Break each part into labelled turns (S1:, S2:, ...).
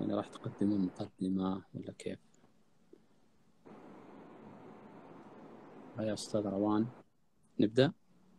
S1: يعني راح تقدمون مقدمة ولا كيف؟ يا أستاذ روان نبدأ؟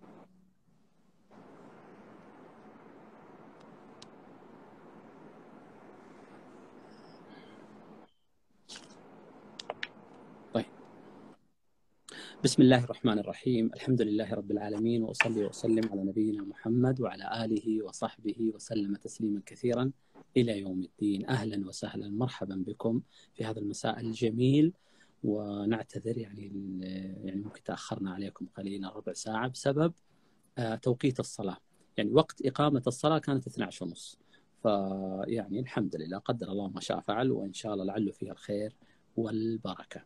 S1: طيب، بسم الله الرحمن الرحيم. الحمد لله رب العالمين، وأصلي وأسلم على نبينا محمد وعلى آله وصحبه وسلم تسليما كثيرا إلى يوم الدين. أهلا وسهلا، مرحبا بكم في هذا المساء الجميل. ونعتذر يعني ممكن تأخرنا عليكم قليلا ربع ساعة بسبب توقيت الصلاة. يعني وقت إقامة الصلاة كانت 12:30، فيعني الحمد لله قدر الله ما شاء فعل، وإن شاء الله لعله فيها الخير والبركة.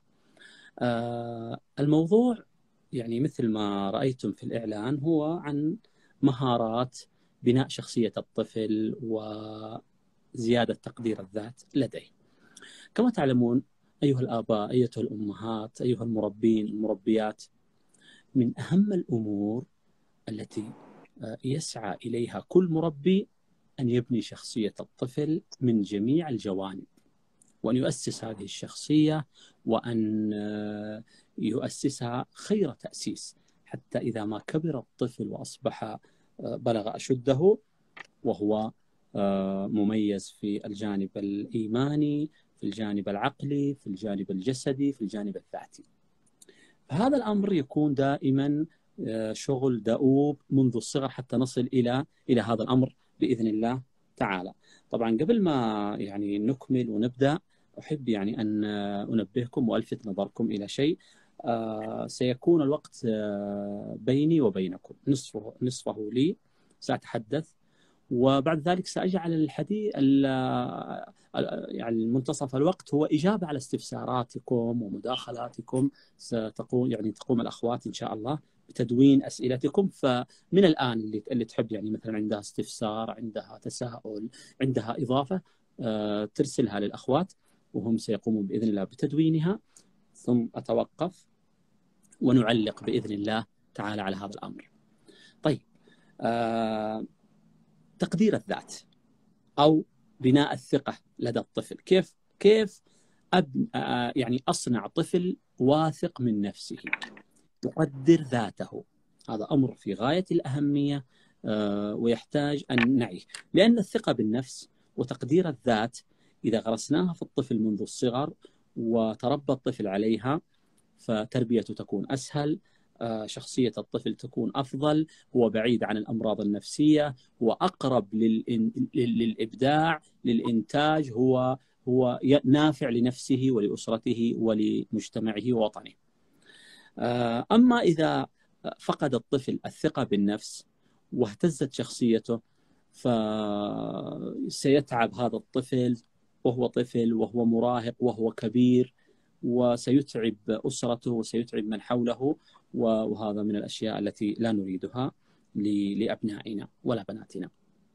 S1: الموضوع يعني مثل ما رأيتم في الإعلان هو عن مهارات بناء شخصية الطفل وزيادة تقدير الذات لديه. كما تعلمون أيها الآباء، أيتها الأمهات، أيها المربين المربيات، من أهم الأمور التي يسعى إليها كل مربي أن يبني شخصية الطفل من جميع الجوانب، وأن يؤسس هذه الشخصية، وأن يؤسسها خير تأسيس، حتى إذا ما كبر الطفل وأصبح بلغ أشده وهو مميز في الجانب الإيماني، في الجانب العقلي، في الجانب الجسدي، في الجانب الذاتي. فهذا الأمر يكون دائما شغل دؤوب منذ الصغر حتى نصل إلى هذا الأمر بإذن الله تعالى. طبعا قبل ما يعني نكمل ونبدأ، أحب يعني أن أنبهكم وألفت نظركم إلى شيء. سيكون الوقت بيني وبينكم، نصفه لي سأتحدث، وبعد ذلك سأجعل الحديث يعني منتصف الوقت هو إجابة على استفساراتكم ومداخلاتكم. تقوم الأخوات إن شاء الله بتدوين أسئلتكم. فمن الآن اللي تحب يعني مثلا عندها استفسار، عندها تساؤل، عندها إضافة، ترسلها للأخوات وهم سيقومون بإذن الله بتدوينها، ثم أتوقف ونعلق بإذن الله تعالى على هذا الأمر. طيب، تقدير الذات أو بناء الثقة لدى الطفل. كيف يعني أصنع طفل واثق من نفسه يقدر ذاته؟ هذا أمر في غاية الأهمية، ويحتاج أن نعيه، لأن الثقة بالنفس وتقدير الذات إذا غرسناها في الطفل منذ الصغر وتربى الطفل عليها، فتربيته تكون أسهل، شخصية الطفل تكون أفضل، هو بعيد عن الأمراض النفسية، هو أقرب للإبداع، للإنتاج، هو نافع لنفسه ولأسرته ولمجتمعه ووطنه. أما إذا فقد الطفل الثقة بالنفس واهتزت شخصيته، فسيتعب هذا الطفل وهو طفل وهو مراهق وهو كبير، وسيتعب أسرته وسيتعب من حوله، وهذا من الأشياء التي لا نريدها لأبنائنا ولا بناتنا.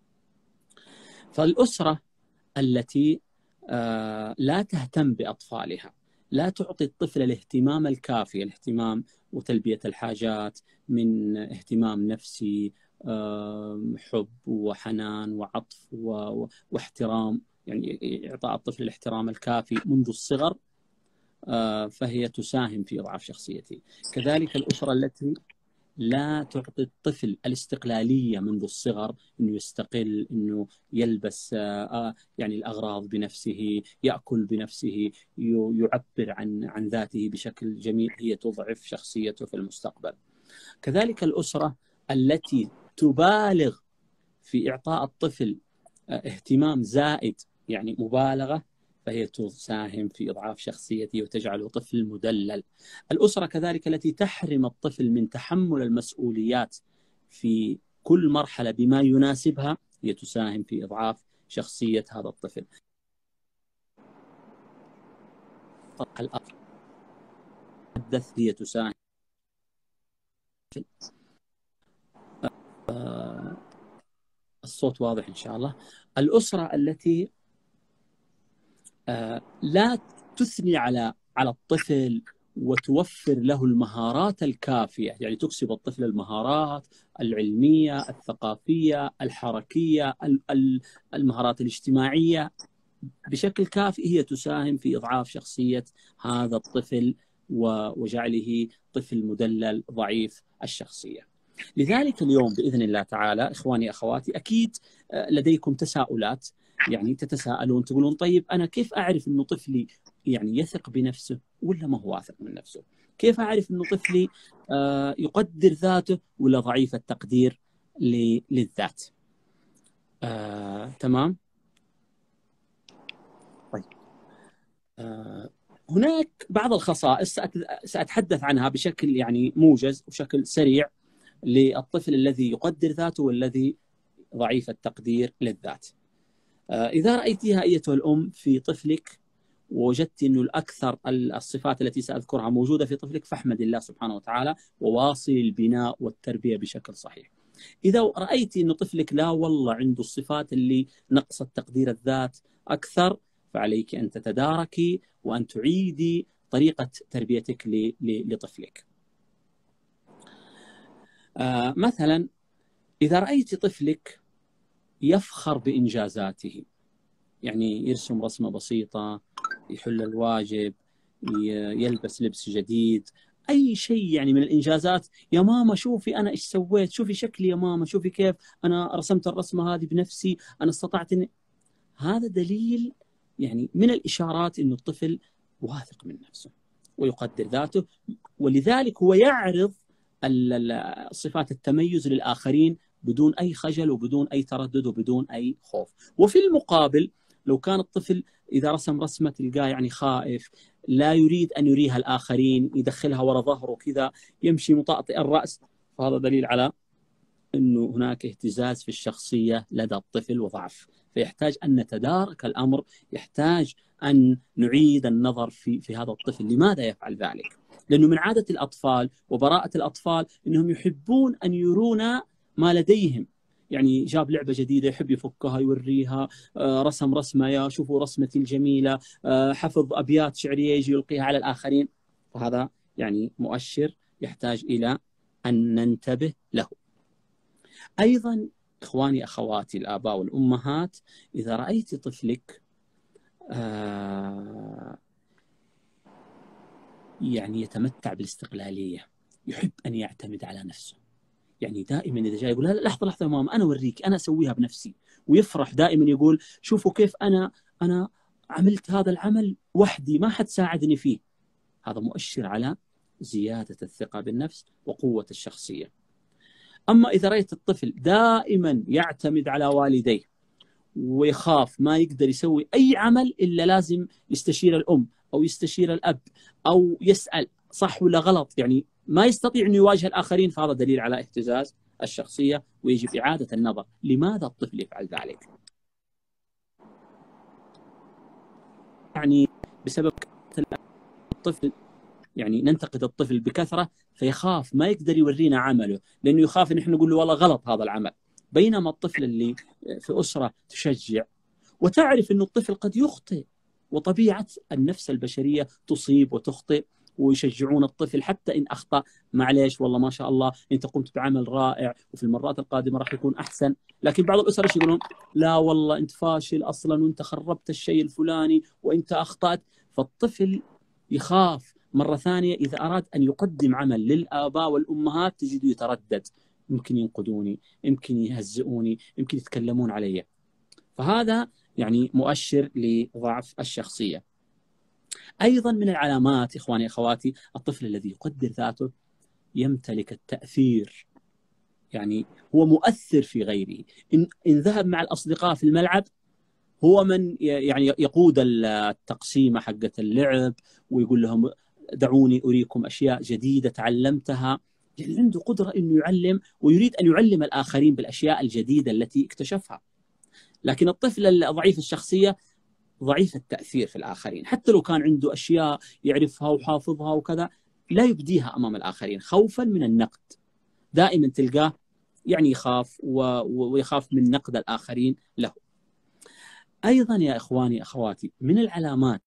S1: فالأسرة التي لا تهتم بأطفالها، لا تعطي الطفل الاهتمام الكافي، الاهتمام وتلبية الحاجات من اهتمام نفسي، حب وحنان وعطف واحترام، يعني إعطاء الطفل الاحترام الكافي منذ الصغر، فهي تساهم في إضعاف شخصيته. كذلك الأسرة التي لا تعطي الطفل الاستقلالية منذ الصغر، أنه يستقل، أنه يلبس يعني الأغراض بنفسه، يأكل بنفسه، يعبر عن ذاته بشكل جميل، هي تضعف شخصيته في المستقبل. كذلك الأسرة التي تبالغ في إعطاء الطفل اهتمام زائد، يعني مبالغة، فهي تساهم في إضعاف شخصيته وتجعله طفل مدلل. الأسرة كذلك التي تحرم الطفل من تحمل المسؤوليات في كل مرحلة بما يناسبها، هي تساهم في إضعاف شخصية هذا الطفل. هي تساهم. الصوت واضح إن شاء الله. الأسرة التي لا تثني على الطفل وتوفر له المهارات الكافية، يعني تكسب الطفل المهارات العلمية، الثقافية، الحركية، المهارات الاجتماعية بشكل كافي هي تساهم في إضعاف شخصية هذا الطفل وجعله طفل مدلل ضعيف الشخصية. لذلك اليوم بإذن الله تعالى إخواني أخواتي أكيد لديكم تساؤلات، يعني تتساءلون تقولون طيب أنا كيف أعرف أنه طفلي يعني يثق بنفسه ولا ما هو واثق من نفسه؟ كيف أعرف أنه طفلي يقدر ذاته ولا ضعيف التقدير للذات؟ تمام؟ طيب هناك بعض الخصائص سأتحدث عنها بشكل يعني موجز وبشكل سريع للطفل الذي يقدر ذاته والذي ضعيف التقدير للذات. إذا رأيتها أيتها الأم في طفلك ووجدت أنه الأكثر الصفات التي سأذكرها موجودة في طفلك، فاحمد الله سبحانه وتعالى وواصل البناء والتربية بشكل صحيح. إذا رأيت أنه طفلك لا والله عنده الصفات اللي نقصت تقدير الذات أكثر، فعليك أن تتداركي وأن تعيدي طريقة تربيتك لطفلك. مثلا إذا رأيت طفلك يفخر بإنجازاته، يعني يرسم رسمة بسيطة، يحل الواجب، يلبس لبس جديد، أي شيء يعني من الإنجازات، يا ماما شوفي أنا إيش سويت، شوفي شكلي يا ماما، شوفي كيف أنا رسمت الرسمة هذه بنفسي، أنا استطعت هذا دليل يعني من الإشارات أنه الطفل واثق من نفسه ويقدر ذاته، ولذلك هو يعرض صفات التميز للآخرين بدون أي خجل وبدون أي تردد وبدون أي خوف. وفي المقابل لو كان الطفل إذا رسم رسمة تلقاه يعني خائف، لا يريد أن يريها الآخرين، يدخلها وراء ظهره كذا، يمشي مطأطئ الرأس، فهذا دليل على أنه هناك اهتزاز في الشخصية لدى الطفل وضعف، فيحتاج أن نتدارك الأمر، يحتاج أن نعيد النظر في هذا الطفل لماذا يفعل ذلك. لأنه من عادة الأطفال وبراءة الأطفال أنهم يحبون أن يرونا ما لديهم، يعني جاب لعبة جديدة يحب يفكها يوريها، رسم رسمة يا شوفوا رسمتي الجميلة، حفظ أبيات شعرية يجي يلقيها على الآخرين، فهذا يعني مؤشر يحتاج إلى أن ننتبه له. أيضا إخواني أخواتي الآباء والأمهات، إذا رأيت طفلك يعني يتمتع بالاستقلالية، يحب أن يعتمد على نفسه، يعني دائما إذا جاي يقول لا لحظة لحظة يا ماما أنا أوريك أنا أسويها بنفسي، ويفرح دائما يقول شوفوا كيف أنا عملت هذا العمل وحدي ما حد ساعدني فيه، هذا مؤشر على زيادة الثقة بالنفس وقوة الشخصية. أما إذا رأيت الطفل دائما يعتمد على والديه ويخاف ما يقدر يسوي أي عمل إلا لازم يستشير الأم أو يستشير الأب أو يسأل صح ولا غلط، يعني ما يستطيع أن يواجه الآخرين، فهذا دليل على اهتزاز الشخصية ويجب إعادة النظر لماذا الطفل يفعل ذلك. يعني بسبب الطفل يعني ننتقد الطفل بكثرة فيخاف ما يقدر يورينا عمله، لأنه يخاف أن احنا نقول له والله غلط هذا العمل، بينما الطفل اللي في أسرة تشجع وتعرف أن الطفل قد يخطئ، وطبيعة النفس البشرية تصيب وتخطئ، ويشجعون الطفل حتى إن أخطأ، معليش والله ما شاء الله أنت قمت بعمل رائع وفي المرات القادمة راح يكون أحسن. لكن بعض الأسر إيش يقولون؟ لا والله أنت فاشل أصلا وأنت خربت الشيء الفلاني وأنت أخطأت، فالطفل يخاف مرة ثانية إذا أراد أن يقدم عمل للآباء والأمهات تجده يتردد، يمكن ينقدوني، يمكن يهزئوني، يمكن يتكلمون علي، فهذا يعني مؤشر لضعف الشخصية. أيضا من العلامات إخواني أخواتي الطفل الذي يقدر ذاته يمتلك التأثير، يعني هو مؤثر في غيره، إن ذهب مع الأصدقاء في الملعب هو من يعني يقود التقسيمة حقة اللعب ويقول لهم دعوني أريكم أشياء جديدة تعلمتها، يعني عنده قدرة أنه يعلم ويريد أن يعلم الآخرين بالأشياء الجديدة التي اكتشفها. لكن الطفل الضعيف الشخصية ضعيف التأثير في الآخرين، حتى لو كان عنده أشياء يعرفها وحافظها وكذا لا يبديها أمام الآخرين خوفا من النقد، دائما تلقاه يعني يخاف ويخاف من نقد الآخرين له. أيضا يا إخواني أخواتي من العلامات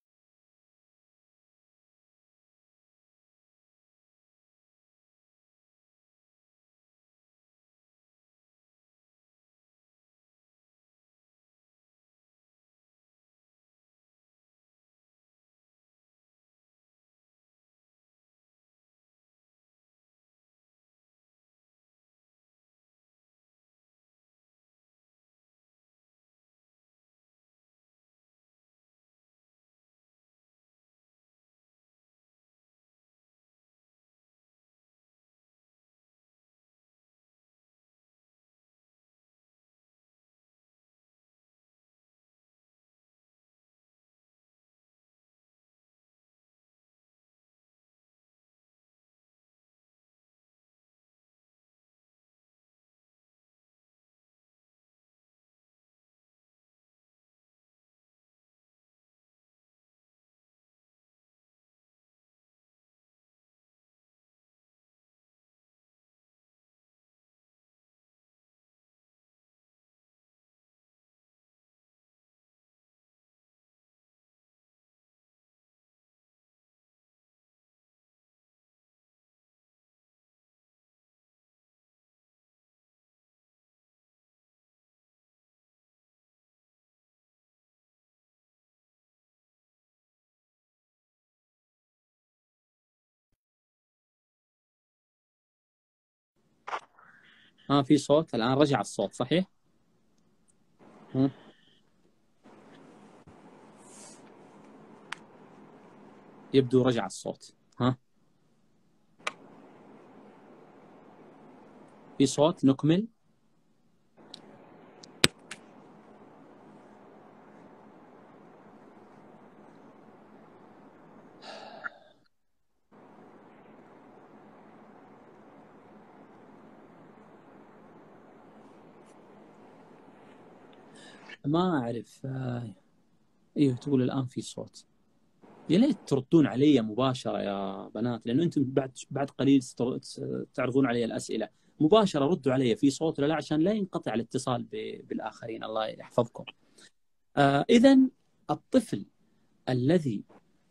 S1: في صوت الآن، رجع الصوت صحيح؟ يبدو رجع الصوت. في صوت، نكمل. ما أعرف. ايوه تقول الآن في صوت. يا ليت تردون علي مباشرة يا بنات، لأنه أنتم بعد قليل تعرضون علي الأسئلة مباشرة. ردوا علي في صوت ولا لا، عشان لا ينقطع الاتصال بالآخرين. الله يحفظكم. إذن الطفل الذي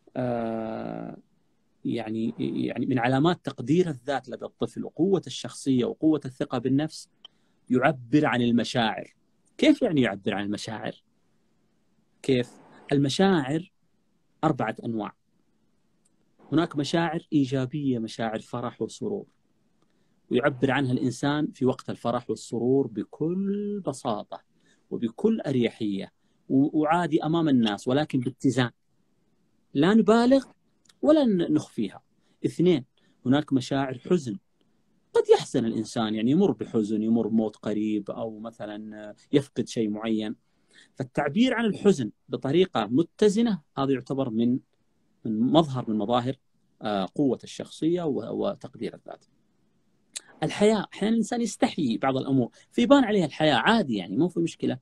S1: يعني من علامات تقدير الذات لدى الطفل وقوة الشخصية وقوة الثقة بالنفس، يعبر عن المشاعر. كيف يعني يعبر عن المشاعر؟ كيف؟ المشاعر 4 أنواع. هناك مشاعر إيجابية، مشاعر فرح وسرور، ويعبر عنها الإنسان في وقت الفرح والسرور بكل بساطة وبكل أريحية وعادي أمام الناس، ولكن باتزان، لا نبالغ ولا نخفيها. 2، هناك مشاعر حزن. قد يحزن الإنسان، يعني يمر بحزن، يمر موت قريب أو مثلا يفقد شيء معين، فالتعبير عن الحزن بطريقة متزنة هذا يعتبر من مظهر من مظاهر قوة الشخصية وتقدير الذات. الحياء، أحيانا الإنسان يستحيي بعض الأمور فيبان عليها الحياء، عادي يعني مو في مشكلة.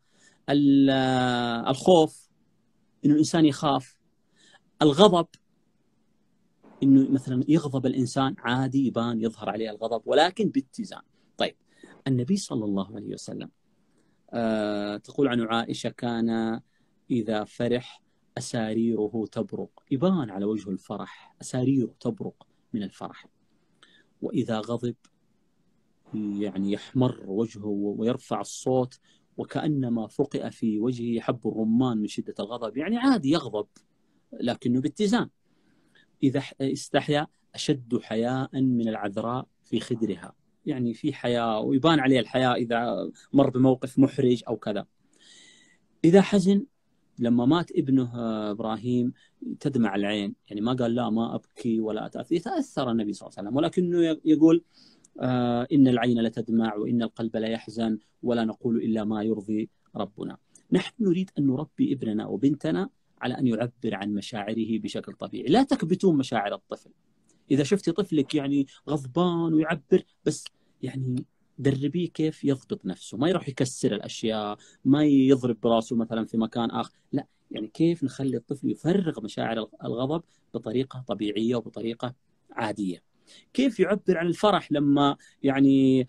S1: الخوف، إنه الإنسان يخاف. الغضب، إنه مثلا يغضب الإنسان، عادي يبان يظهر عليه الغضب ولكن باتزان. طيب، النبي صلى الله عليه وسلم تقول عنه عائشة: كان إذا فرح أساريره تبرق، يبان على وجه الفرح، أساريره تبرق من الفرح. وإذا غضب يعني يحمر وجهه ويرفع الصوت وكأنما فقئ في وجهه حب الرمان من شدة الغضب، يعني عادي يغضب لكنه باتزان. إذا استحيا أشد حياء من العذراء في خدرها، يعني في حياء ويبان عليه الحياء إذا مر بموقف محرج أو كذا. إذا حزن، لما مات ابنه إبراهيم تدمع العين، يعني ما قال لا ما أبكي ولا أتأثر، يتأثر النبي صلى الله عليه وسلم، ولكنه يقول إن العين لتدمع وإن القلب لا يحزن ولا نقول إلا ما يرضي ربنا. نحن نريد أن نربي ابننا وبنتنا على أن يعبر عن مشاعره بشكل طبيعي. لا تكبتون مشاعر الطفل. إذا شفتي طفلك يعني غضبان ويعبر، بس يعني دربيه كيف يضبط نفسه، ما يروح يكسر الأشياء، ما يضرب براسه مثلا في مكان آخر، لا، يعني كيف نخلي الطفل يفرغ مشاعر الغضب بطريقة طبيعية وبطريقة عادية. كيف يعبر عن الفرح لما يعني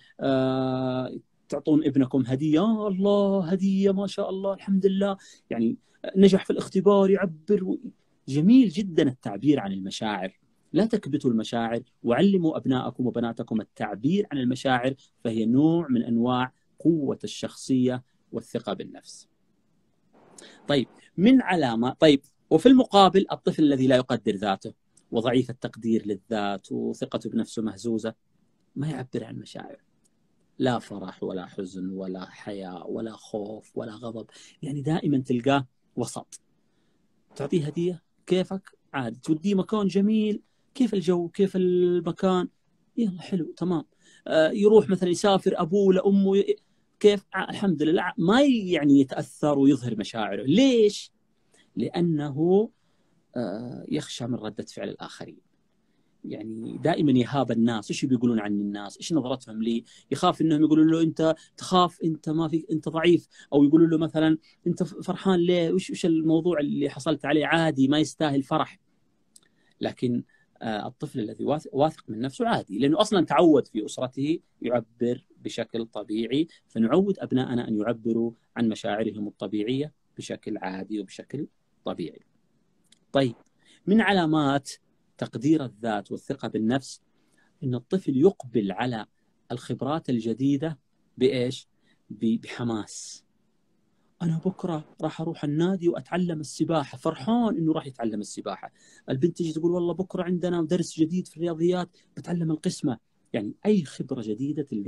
S1: تعطون ابنكم هدية، الله هدية ما شاء الله الحمد لله، يعني نجح في الاختبار، يعبر. جميل جدا التعبير عن المشاعر. لا تكبتوا المشاعر، وعلموا أبناءكم وبناتكم التعبير عن المشاعر، فهي نوع من أنواع قوة الشخصية والثقة بالنفس. طيب، من علامة. طيب، وفي المقابل الطفل الذي لا يقدر ذاته وضعيف التقدير للذات وثقته بنفسه مهزوزة، ما يعبر عن مشاعر، لا فرح ولا حزن ولا حياء ولا خوف ولا غضب، يعني دائما تلقاه وسط. تعطيه هدية كيفك عادي، توديه مكان جميل، كيف الجو كيف المكان، يلا حلو تمام. يروح مثلا يسافر أبوه لأمه، كيف الحمد لله، ما يعني يتأثر ويظهر مشاعره. ليش؟ لأنه يخشى من ردة فعل الآخرين. يعني دائما يهاب الناس، ايش بيقولون عن الناس، ايش نظرتهم لي، يخاف انهم يقولوا له انت تخاف، انت ما في، انت ضعيف، او يقولوا له مثلا انت فرحان ليه، وش الموضوع اللي حصلت عليه، عادي ما يستاهل فرح. لكن الطفل الذي واثق من نفسه عادي، لانه اصلا تعود في اسرته يعبر بشكل طبيعي، فنعود ابنائنا ان يعبروا عن مشاعرهم الطبيعيه بشكل عادي وبشكل طبيعي. طيب، من علامات تقدير الذات والثقة بالنفس إن الطفل يقبل على الخبرات الجديدة بإيش؟ بحماس. أنا بكرة راح أروح النادي وأتعلم السباحة، فرحان إنه راح يتعلم السباحة. البنت تجي تقول والله بكرة عندنا درس جديد في الرياضيات، بتعلم القسمة. يعني أي خبرة جديدة تلقاه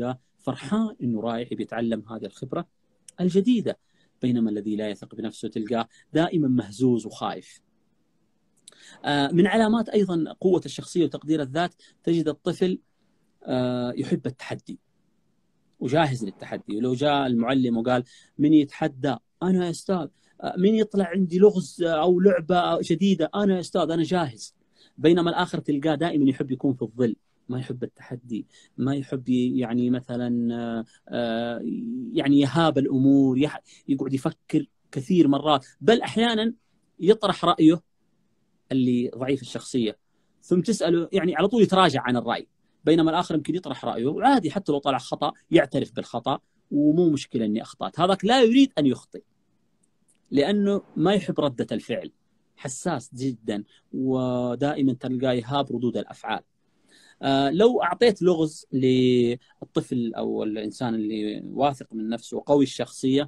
S1: فرحان انه رايح بيتعلم هذه الخبره الجديده. بينما الذي لا يثق بنفسه تلقاه دائما مهزوز وخايف. من علامات ايضا قوه الشخصيه وتقدير الذات، تجد الطفل يحب التحدي وجاهز للتحدي. ولو جاء المعلم وقال من يتحدى، انا يا استاذ. من يطلع عندي لغز او لعبه جديده، انا يا استاذ انا جاهز. بينما الاخر تلقاه دائما يحب يكون في الظل، ما يحب التحدي، ما يحب يعني مثلا يعني يهاب الامور، يقعد يفكر كثير مرات، بل احيانا يطرح رايه اللي ضعيف الشخصيه، ثم تساله يعني على طول يتراجع عن الراي. بينما الاخر يمكن يطرح رايه وعادي حتى لو طلع خطا يعترف بالخطا، ومو مشكله اني اخطات. هذاك لا يريد ان يخطئ لانه ما يحب رده الفعل، حساس جدا، ودائما تلقاه يهاب ردود الافعال. لو اعطيت لغز للطفل او الانسان اللي واثق من نفسه وقوي الشخصيه،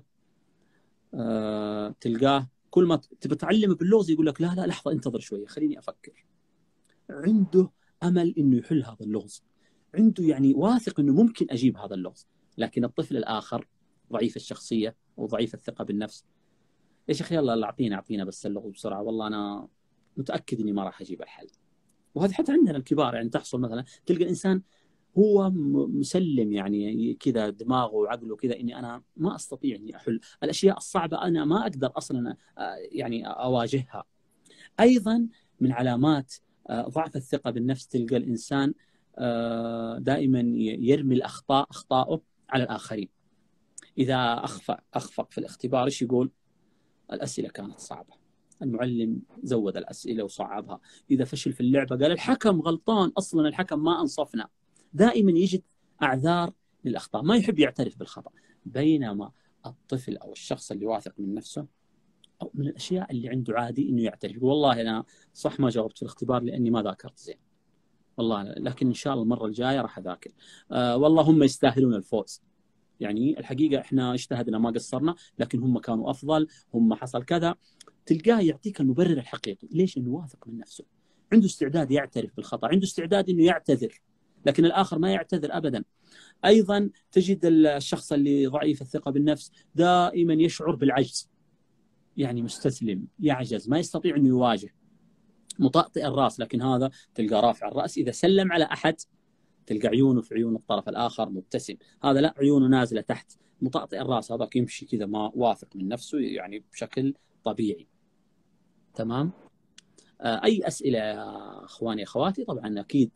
S1: تلقاه كل ما تبي تعلمه باللغز يقول لك لا لا لحظه انتظر شويه خليني افكر. عنده امل انه يحل هذا اللغز، عنده يعني واثق انه ممكن اجيب هذا اللغز. لكن الطفل الاخر ضعيف الشخصيه وضعيف الثقه بالنفس، يا شيخ يلا اعطينا بس اللغز بسرعه، والله انا متاكد اني ما راح اجيب الحل. وهذا حتى عندنا الكبار يعني تحصل، مثلا تلقى الانسان هو مسلم يعني كذا دماغه وعقله كذا اني انا ما استطيع اني احل الاشياء الصعبه، انا ما اقدر اصلا يعني اواجهها. ايضا من علامات ضعف الثقه بالنفس تلقى الانسان دائما يرمي اخطاءه على الاخرين. اذا اخفق في الاختبار ايش يقول؟ الاسئله كانت صعبه، المعلم زود الاسئله وصعبها. اذا فشل في اللعبه قال الحكم غلطان، اصلا الحكم ما انصفنا. دائما يجد اعذار للاخطاء، ما يحب يعترف بالخطا. بينما الطفل او الشخص اللي واثق من نفسه، أو من الاشياء اللي عنده عادي انه يعترف، يقول والله انا صح ما جاوبت في الاختبار لاني ما ذاكرت زين، والله لكن ان شاء الله المره الجايه راح اذاكر. والله هم يستاهلون الفوز، يعني الحقيقه احنا اجتهدنا ما قصرنا، لكن هم كانوا افضل، هم حصل كذا. تلقاه يعطيك المبرر الحقيقي، ليش؟ انه واثق من نفسه، عنده استعداد يعترف بالخطا، عنده استعداد انه يعتذر. لكن الاخر ما يعتذر ابدا. ايضا تجد الشخص اللي ضعيف الثقه بالنفس دائما يشعر بالعجز، يعني مستسلم، يعجز، ما يستطيع انه يواجه، مطأطئ الراس. لكن هذا تلقى رافع الراس، اذا سلم على احد تلقى عيونه في عيون الطرف الاخر مبتسم، هذا لا عيونه نازله تحت، مطأطئ الراس، هذاك يمشي كذا ما واثق من نفسه يعني بشكل طبيعي. تمام. اي اسئله يا اخواني اخواتي؟ طبعا اكيد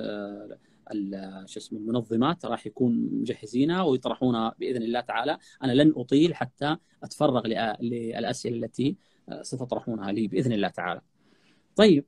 S1: شو اسمه المنظمات راح يكون مجهزينها ويطرحونها باذن الله تعالى. انا لن اطيل حتى اتفرغ للاسئله التي ستطرحونها لي باذن الله تعالى. طيب،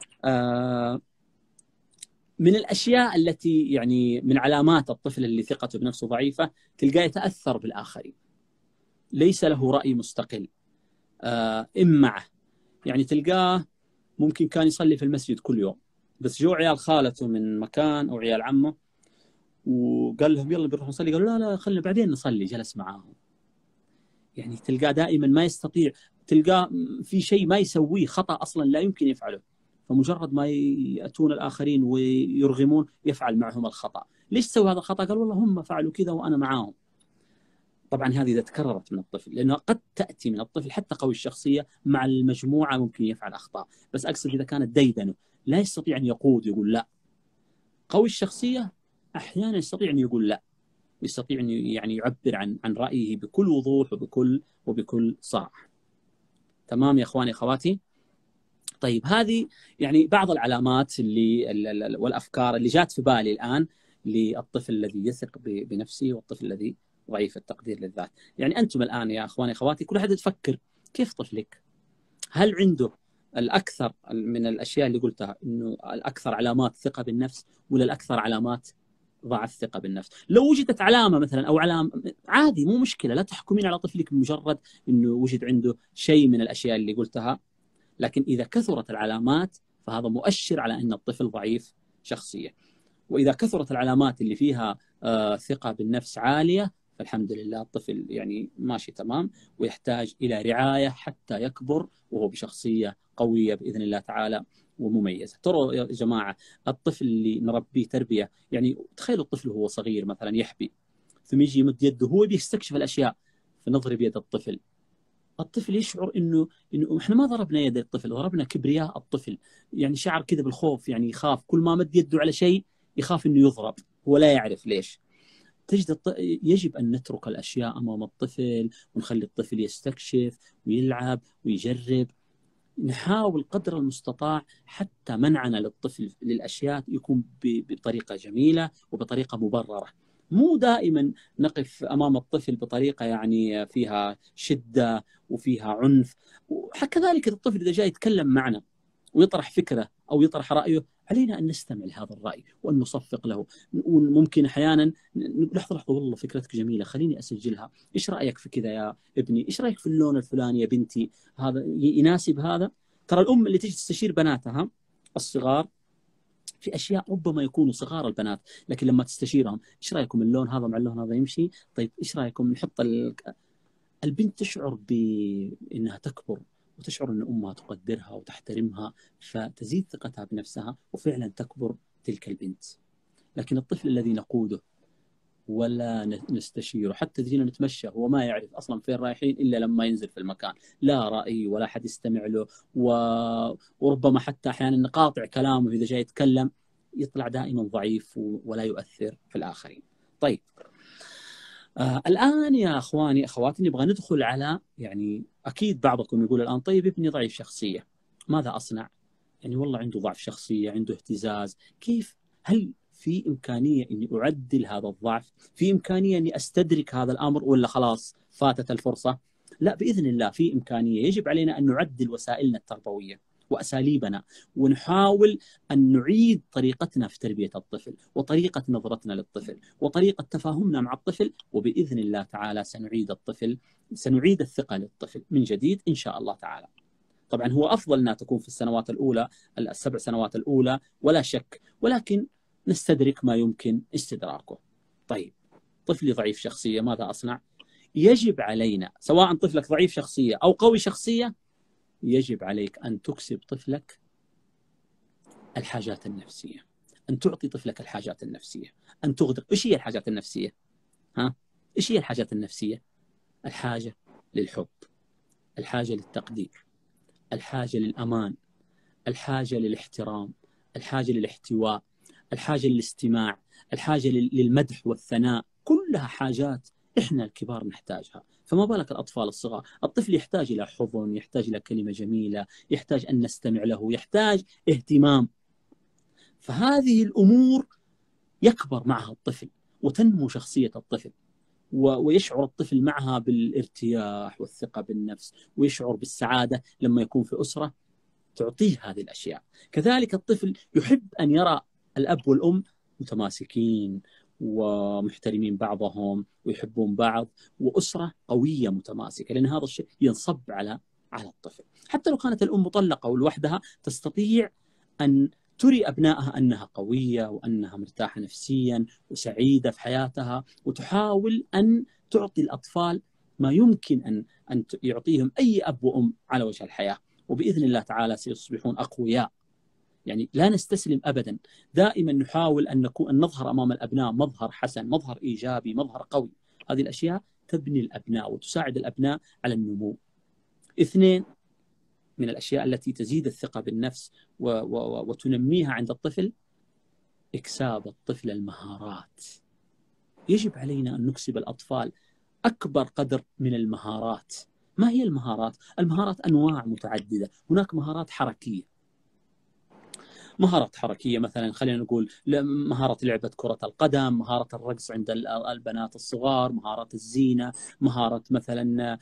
S1: من الاشياء التي يعني من علامات الطفل اللي ثقته بنفسه ضعيفه، تلقاه يتاثر بالاخرين، ليس له راي مستقل. امعه، يعني تلقاه ممكن كان يصلي في المسجد كل يوم، بس جو عيال خالته من مكان او عيال عمه وقال لهم يلا بنروح نصلي، قالوا لا لا خلينا بعدين نصلي، جلس معاهم. يعني تلقاه دائما ما يستطيع، تلقاه في شيء ما يسويه، خطأ اصلا لا يمكن يفعله، فمجرد ما ياتون الاخرين ويرغمون يفعل معهم الخطأ. ليش تسوي هذا الخطأ؟ قال والله هم فعلوا كذا وانا معاهم. طبعا هذه اذا تكررت من الطفل، لانه قد تاتي من الطفل حتى قوي الشخصيه مع المجموعه ممكن يفعل اخطاء، بس اقصد اذا كانت ديدنه لا يستطيع ان يقود يقول لا. قوي الشخصيه احيانا يستطيع ان يقول لا، يستطيع ان يعني يعبر عن رايه بكل وضوح وبكل صراحه. تمام يا اخواني اخواتي؟ طيب، هذه يعني بعض العلامات اللي والافكار اللي جات في بالي الان للطفل الذي يثق بنفسه والطفل الذي ضعيف التقدير للذات. يعني انتم الان يا اخواني اخواتي كل احد تفكر كيف طفلك، هل عنده الاكثر من الاشياء اللي قلتها انه الاكثر علامات ثقه بالنفس، ولا الاكثر علامات ضعف ثقه بالنفس؟ لو وجدت علامه مثلا او علامه عادي مو مشكله، لا تحكمين على طفلك بمجرد انه وجد عنده شيء من الاشياء اللي قلتها. لكن إذا كثرت العلامات فهذا مؤشر على أن الطفل ضعيف شخصية. وإذا كثرت العلامات اللي فيها ثقة بالنفس عالية، فالحمد لله الطفل يعني ماشي تمام، ويحتاج إلى رعاية حتى يكبر وهو بشخصية قوية بإذن الله تعالى ومميزة. ترى يا جماعة الطفل اللي نربيه تربية، يعني تخيلوا الطفل وهو صغير مثلا يحبي، ثم يجي يمد يده، هو بيستكشف الاشياء، فنضرب يد الطفل. الطفل يشعر انه احنا ما ضربنا يد الطفل، ضربنا كبرياء الطفل، يعني شعر كذا بالخوف، يعني يخاف كل ما مد يده على شيء يخاف انه يضرب، هو لا يعرف ليش. يجب ان نترك الاشياء امام الطفل ونخلي الطفل يستكشف ويلعب ويجرب. نحاول قدر المستطاع حتى منعنا للطفل للاشياء يكون بطريقه جميله وبطريقه مبرره. مو دائما نقف امام الطفل بطريقه يعني فيها شده وفيها عنف. وكذلك الطفل اذا جاء يتكلم معنا ويطرح فكره او يطرح رايه، علينا ان نستمع لهذا الراي وان نصفق له. وممكن احيانا نقول لحظه لحظه، والله فكرتك جميله، خليني اسجلها، ايش رايك في كذا يا ابني، ايش رايك في اللون الفلاني يا بنتي، هذا يناسب هذا. ترى الام اللي تجي تستشير بناتها الصغار في اشياء ربما يكونوا صغار البنات، لكن لما تستشيرهم ايش رايكم اللون هذا مع اللون هذا يمشي، طيب ايش رايكم نحط البنت تشعر بانها تكبر وتشعر ان امها تقدرها وتحترمها، فتزيد ثقتها بنفسها وفعلا تكبر تلك البنت. لكن الطفل الذي نقوده ولا نستشيره، حتى تجينا نتمشى هو ما يعرف اصلا فين رايحين الا لما ينزل في المكان، لا راي ولا حد يستمع له، وربما حتى احيانا نقاطع كلامه اذا جاي يتكلم، يطلع دائما ضعيف ولا يؤثر في الاخرين. طيب الآن يا أخواني أخواتي نبغى ندخل على، يعني أكيد بعضكم يقول الآن طيب ابني ضعيف شخصية، ماذا أصنع؟ يعني والله عنده ضعف شخصية، عنده اهتزاز، كيف؟ هل في إمكانية أني أعدل هذا الضعف؟ في إمكانية أني أستدرك هذا الأمر ولا خلاص فاتت الفرصة؟ لا، بإذن الله في إمكانية. يجب علينا أن نعدل وسائلنا التربوية وأساليبنا، ونحاول أن نعيد طريقتنا في تربية الطفل وطريقة نظرتنا للطفل وطريقة تفاهمنا مع الطفل، وبإذن الله تعالى سنعيد الثقة للطفل من جديد إن شاء الله تعالى. طبعا هو أفضل أنها تكون في السنوات الأولى، ال7 سنوات الأولى ولا شك، ولكن نستدرك ما يمكن استدراكه. طيب طفلي ضعيف شخصية ماذا أصنع؟ يجب علينا سواء طفلك ضعيف شخصية أو قوي شخصية، يجب عليك أن تكسب طفلك الحاجات النفسية، أن تعطي طفلك الحاجات النفسية، أن تغدق. إيش هي الحاجات النفسية؟ إيش هي الحاجات النفسية؟ الحاجة للحب، الحاجة للتقدير، الحاجة للأمان، الحاجة للاحترام، الحاجة للاحتواء، الحاجة للاستماع، الحاجة للمدح والثناء. كلها حاجات إحنا الكبار نحتاجها، فما بالك الأطفال الصغار. الطفل يحتاج إلى حضن، يحتاج إلى كلمة جميلة، يحتاج أن نستمع له، يحتاج اهتمام. فهذه الأمور يكبر معها الطفل وتنمو شخصية الطفل، ويشعر الطفل معها بالارتياح والثقة بالنفس، ويشعر بالسعادة لما يكون في أسرة تعطيه هذه الأشياء. كذلك الطفل يحب أن يرى الأب والأم متماسكين ومحترمين بعضهم ويحبون بعض، وأسرة قوية متماسكة، لأن هذا الشيء ينصب على الطفل. حتى لو كانت الأم مطلقة أو لوحدها تستطيع أن تري أبنائها أنها قوية وأنها مرتاحة نفسيا وسعيدة في حياتها، وتحاول أن تعطي الأطفال ما يمكن أن يعطيهم أي أب وأم على وجه الحياة، وبإذن الله تعالى سيصبحون أقوياء. يعني لا نستسلم أبدا، دائما نحاول أن نظهر أمام الأبناء مظهر حسن، مظهر إيجابي، مظهر قوي. هذه الأشياء تبني الأبناء وتساعد الأبناء على النمو. 2 من الأشياء التي تزيد الثقة بالنفس وتنميها عند الطفل، إكساب الطفل المهارات. يجب علينا أن نكسب الأطفال أكبر قدر من المهارات. ما هي المهارات؟ المهارات أنواع متعددة. هناك مهارات حركية، مهارات حركية مثلا خلينا نقول مهارة لعبة كرة القدم، مهارة الرقص عند البنات الصغار، مهارة الزينة، مهارة مثلا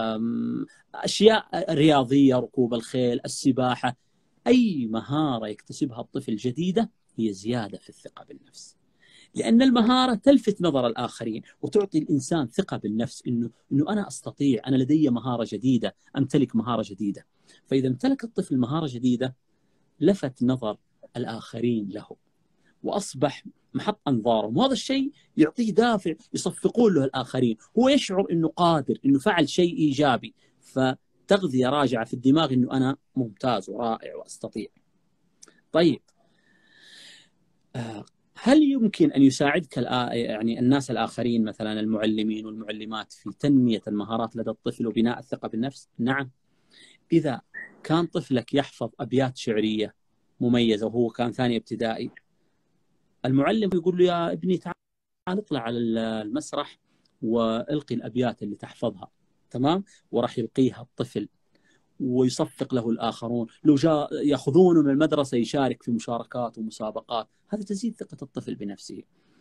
S1: أشياء رياضية، ركوب الخيل، السباحة. أي مهارة يكتسبها الطفل جديدة هي زيادة في الثقة بالنفس، لأن المهارة تلفت نظر الآخرين وتعطي الإنسان ثقة بالنفس، إنه أنا أستطيع، أنا لدي مهارة جديدة، أمتلك مهارة جديدة. فإذا امتلك الطفل مهارة جديدة لفت نظر الآخرين له وأصبح محط أنظارهم، وهذا الشيء يعطيه دافع يصفقون له الآخرين، هو يشعر أنه قادر، أنه فعل شيء إيجابي، فتغذية راجعة في الدماغ أنه أنا ممتاز ورائع وأستطيع. طيب هل يمكن أن يساعدك يعني الناس الآخرين مثلا المعلمين والمعلمات في تنمية المهارات لدى الطفل وبناء الثقة بالنفس؟ نعم. إذا كان طفلك يحفظ أبيات شعرية مميزة وهو كان ثاني ابتدائي، المعلم يقول له يا ابني تعال اطلع على المسرح والقي الأبيات اللي تحفظها، تمام؟ وراح يلقيها الطفل ويصفق له الآخرون، لو جاء يأخذونه من المدرسة يشارك في مشاركات ومسابقات، هذا تزيد ثقة الطفل بنفسه.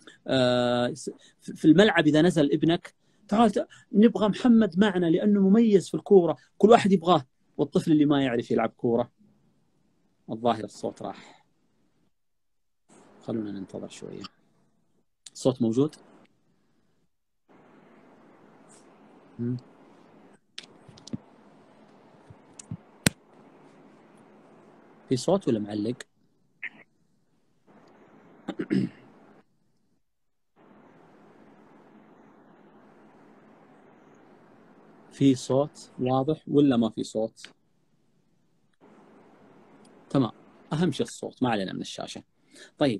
S1: في الملعب إذا نزل ابنك، تعال نبغى محمد معنا لأنه مميز في الكورة، كل واحد يبغاه، والطفل اللي ما يعرف يلعب كورة، الظاهر الصوت راح، خلونا ننتظر شوية. الصوت موجود؟ في صوت ولا معلق؟ في صوت واضح ولا ما في صوت؟ تمام، أهم شيء الصوت، ما علينا من الشاشة. طيب،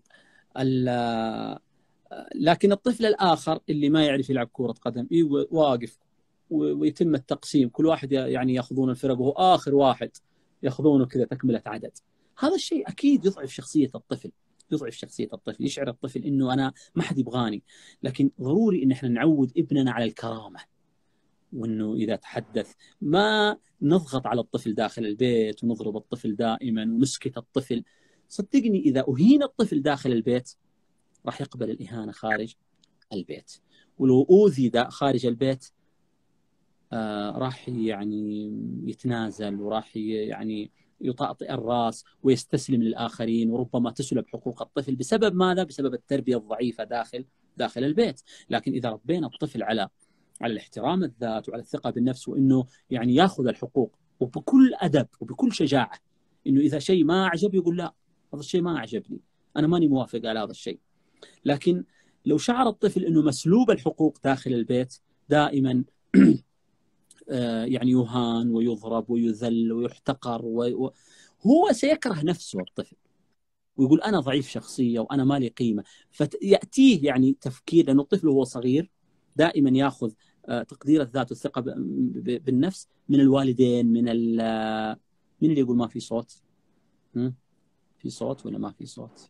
S1: لكن الطفل الآخر اللي ما يعرف يلعب كرة قدم واقف ويتم التقسيم، كل واحد يعني ياخذون الفرق وهو آخر واحد ياخذونه كذا تكملة عدد، هذا الشيء أكيد يضعف شخصية الطفل، يضعف شخصية الطفل، يشعر الطفل إنه أنا ما حد يبغاني. لكن ضروري إن إحنا نعود ابننا على الكرامة، وانه اذا تحدث ما نضغط على الطفل داخل البيت ونضرب الطفل دائما ونسكت الطفل. صدقني اذا اهين الطفل داخل البيت راح يقبل الاهانه خارج البيت، ولو اوذي خارج البيت راح يعني يتنازل، وراح يعني يطأطئ الراس ويستسلم للآخرين، وربما تسلب حقوق الطفل بسبب ماذا؟ بسبب التربية الضعيفة داخل البيت. لكن إذا ربينا الطفل على الاحترام الذات وعلى الثقة بالنفس، وإنه يعني يأخذ الحقوق وبكل أدب وبكل شجاعة، إنه إذا شيء ما أعجب يقول لا، هذا الشيء ما أعجبني، أنا ماني موافق على هذا الشيء. لكن لو شعر الطفل إنه مسلوب الحقوق داخل البيت دائما يعني يهان ويضرب ويذل ويحتقر هو سيكره نفسه الطفل، ويقول أنا ضعيف شخصية وأنا ما لي قيمة. فيأتيه يعني تفكير، لأنه الطفل وهو صغير دائما يأخذ تقدير الذات والثقة بالنفس من الوالدين، من اللي يقول ما في صوت؟ في صوت ولا ما في صوت؟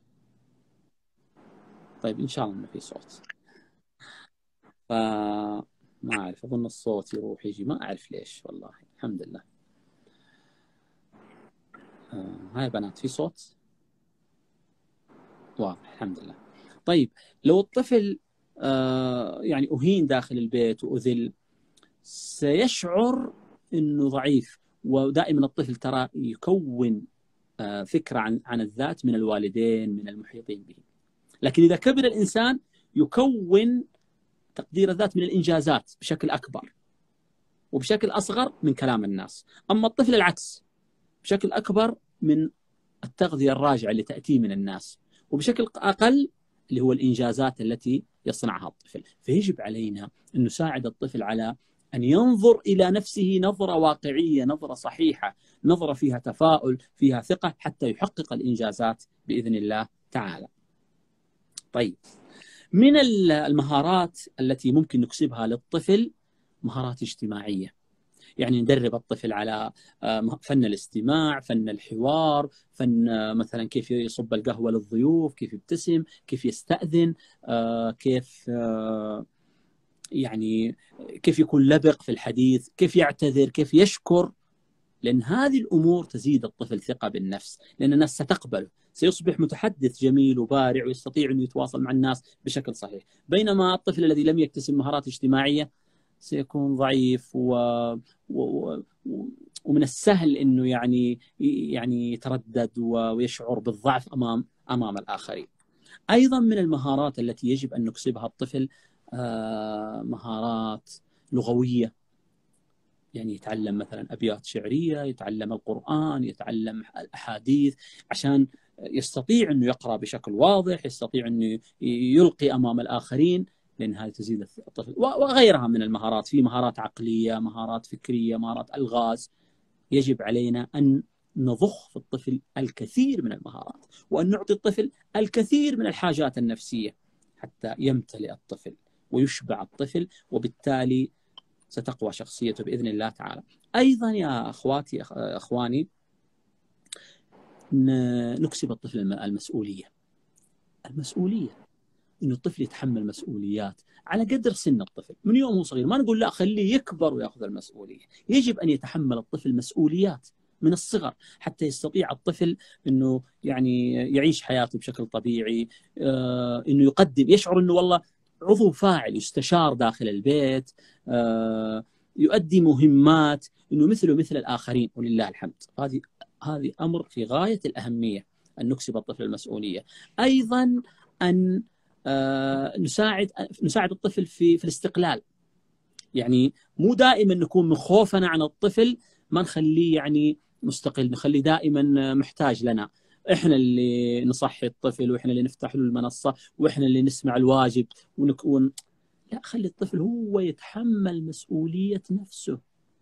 S1: طيب إن شاء الله ما في صوت. ما أعرف، أظن الصوت يروح يجي، ما أعرف ليش والله. الحمد لله. هاي بنات في صوت واضح، الحمد لله. طيب، لو الطفل يعني أهين داخل البيت وأذل، سيشعر أنه ضعيف. ودائما الطفل ترى يكون فكرة عن الذات من الوالدين، من المحيطين به. لكن إذا كبر الإنسان يكون تقدير الذات من الإنجازات بشكل أكبر، وبشكل أصغر من كلام الناس. أما الطفل العكس، بشكل أكبر من التغذية الراجعة اللي تأتي من الناس، وبشكل أقل اللي هو الإنجازات التي يصنعها الطفل. فيجب علينا أن نساعد الطفل على أن ينظر إلى نفسه نظرة واقعية، نظرة صحيحة، نظرة فيها تفاؤل، فيها ثقة، حتى يحقق الإنجازات بإذن الله تعالى. طيب، من المهارات التي ممكن نكسبها للطفل مهارات اجتماعية. يعني ندرب الطفل على فن الاستماع، فن الحوار، فن مثلا كيف يصب القهوة للضيوف، كيف يبتسم، كيف يستأذن، كيف يعني كيف يكون لبق في الحديث، كيف يعتذر، كيف يشكر. لأن هذه الأمور تزيد الطفل ثقة بالنفس، لأن الناس ستقبله، سيصبح متحدث جميل وبارع ويستطيع أن يتواصل مع الناس بشكل صحيح. بينما الطفل الذي لم يكتسب مهارات اجتماعية سيكون ضعيف و... ومن السهل أنه يعني يتردد ويشعر بالضعف أمام الآخرين. أيضا من المهارات التي يجب أن نكسبها الطفل مهارات لغوية. يعني يتعلم مثلا أبيات شعرية، يتعلم القرآن، يتعلم الأحاديث، عشان يستطيع أنه يقرأ بشكل واضح، يستطيع أنه يلقي أمام الآخرين، لأن هذه تزيد الطفل. وغيرها من المهارات، في مهارات عقلية، مهارات فكرية، مهارات ألغاز. يجب علينا أن نضخ في الطفل الكثير من المهارات، وأن نعطي الطفل الكثير من الحاجات النفسية حتى يمتلئ الطفل ويشبع الطفل، وبالتالي ستقوى شخصيته بإذن الله تعالى. أيضا يا أخواتي أخواني، نكسب الطفل المسؤولية. إنه الطفل يتحمل مسؤوليات على قدر سن الطفل من يوم هو صغير. ما نقول لا خليه يكبر ويأخذ المسؤولية، يجب أن يتحمل الطفل مسؤوليات من الصغر حتى يستطيع الطفل أنه يعني يعيش حياته بشكل طبيعي، أنه يقدم، يشعر أنه والله عضو فاعل، يستشار داخل البيت، يؤدي مهمات، أنه مثله مثل الآخرين ولله الحمد. هذه أمر في غاية الأهمية أن نكسب الطفل المسؤولية. أيضا أن نساعد الطفل في الاستقلال. يعني مو دائما نكون من خوفنا عن الطفل ما نخليه يعني مستقل، نخليه دائما محتاج لنا، احنا اللي نصحي الطفل، واحنا اللي نفتح له المنصة، واحنا اللي نسمع الواجب ونكون. لا، خلي الطفل هو يتحمل مسؤولية نفسه،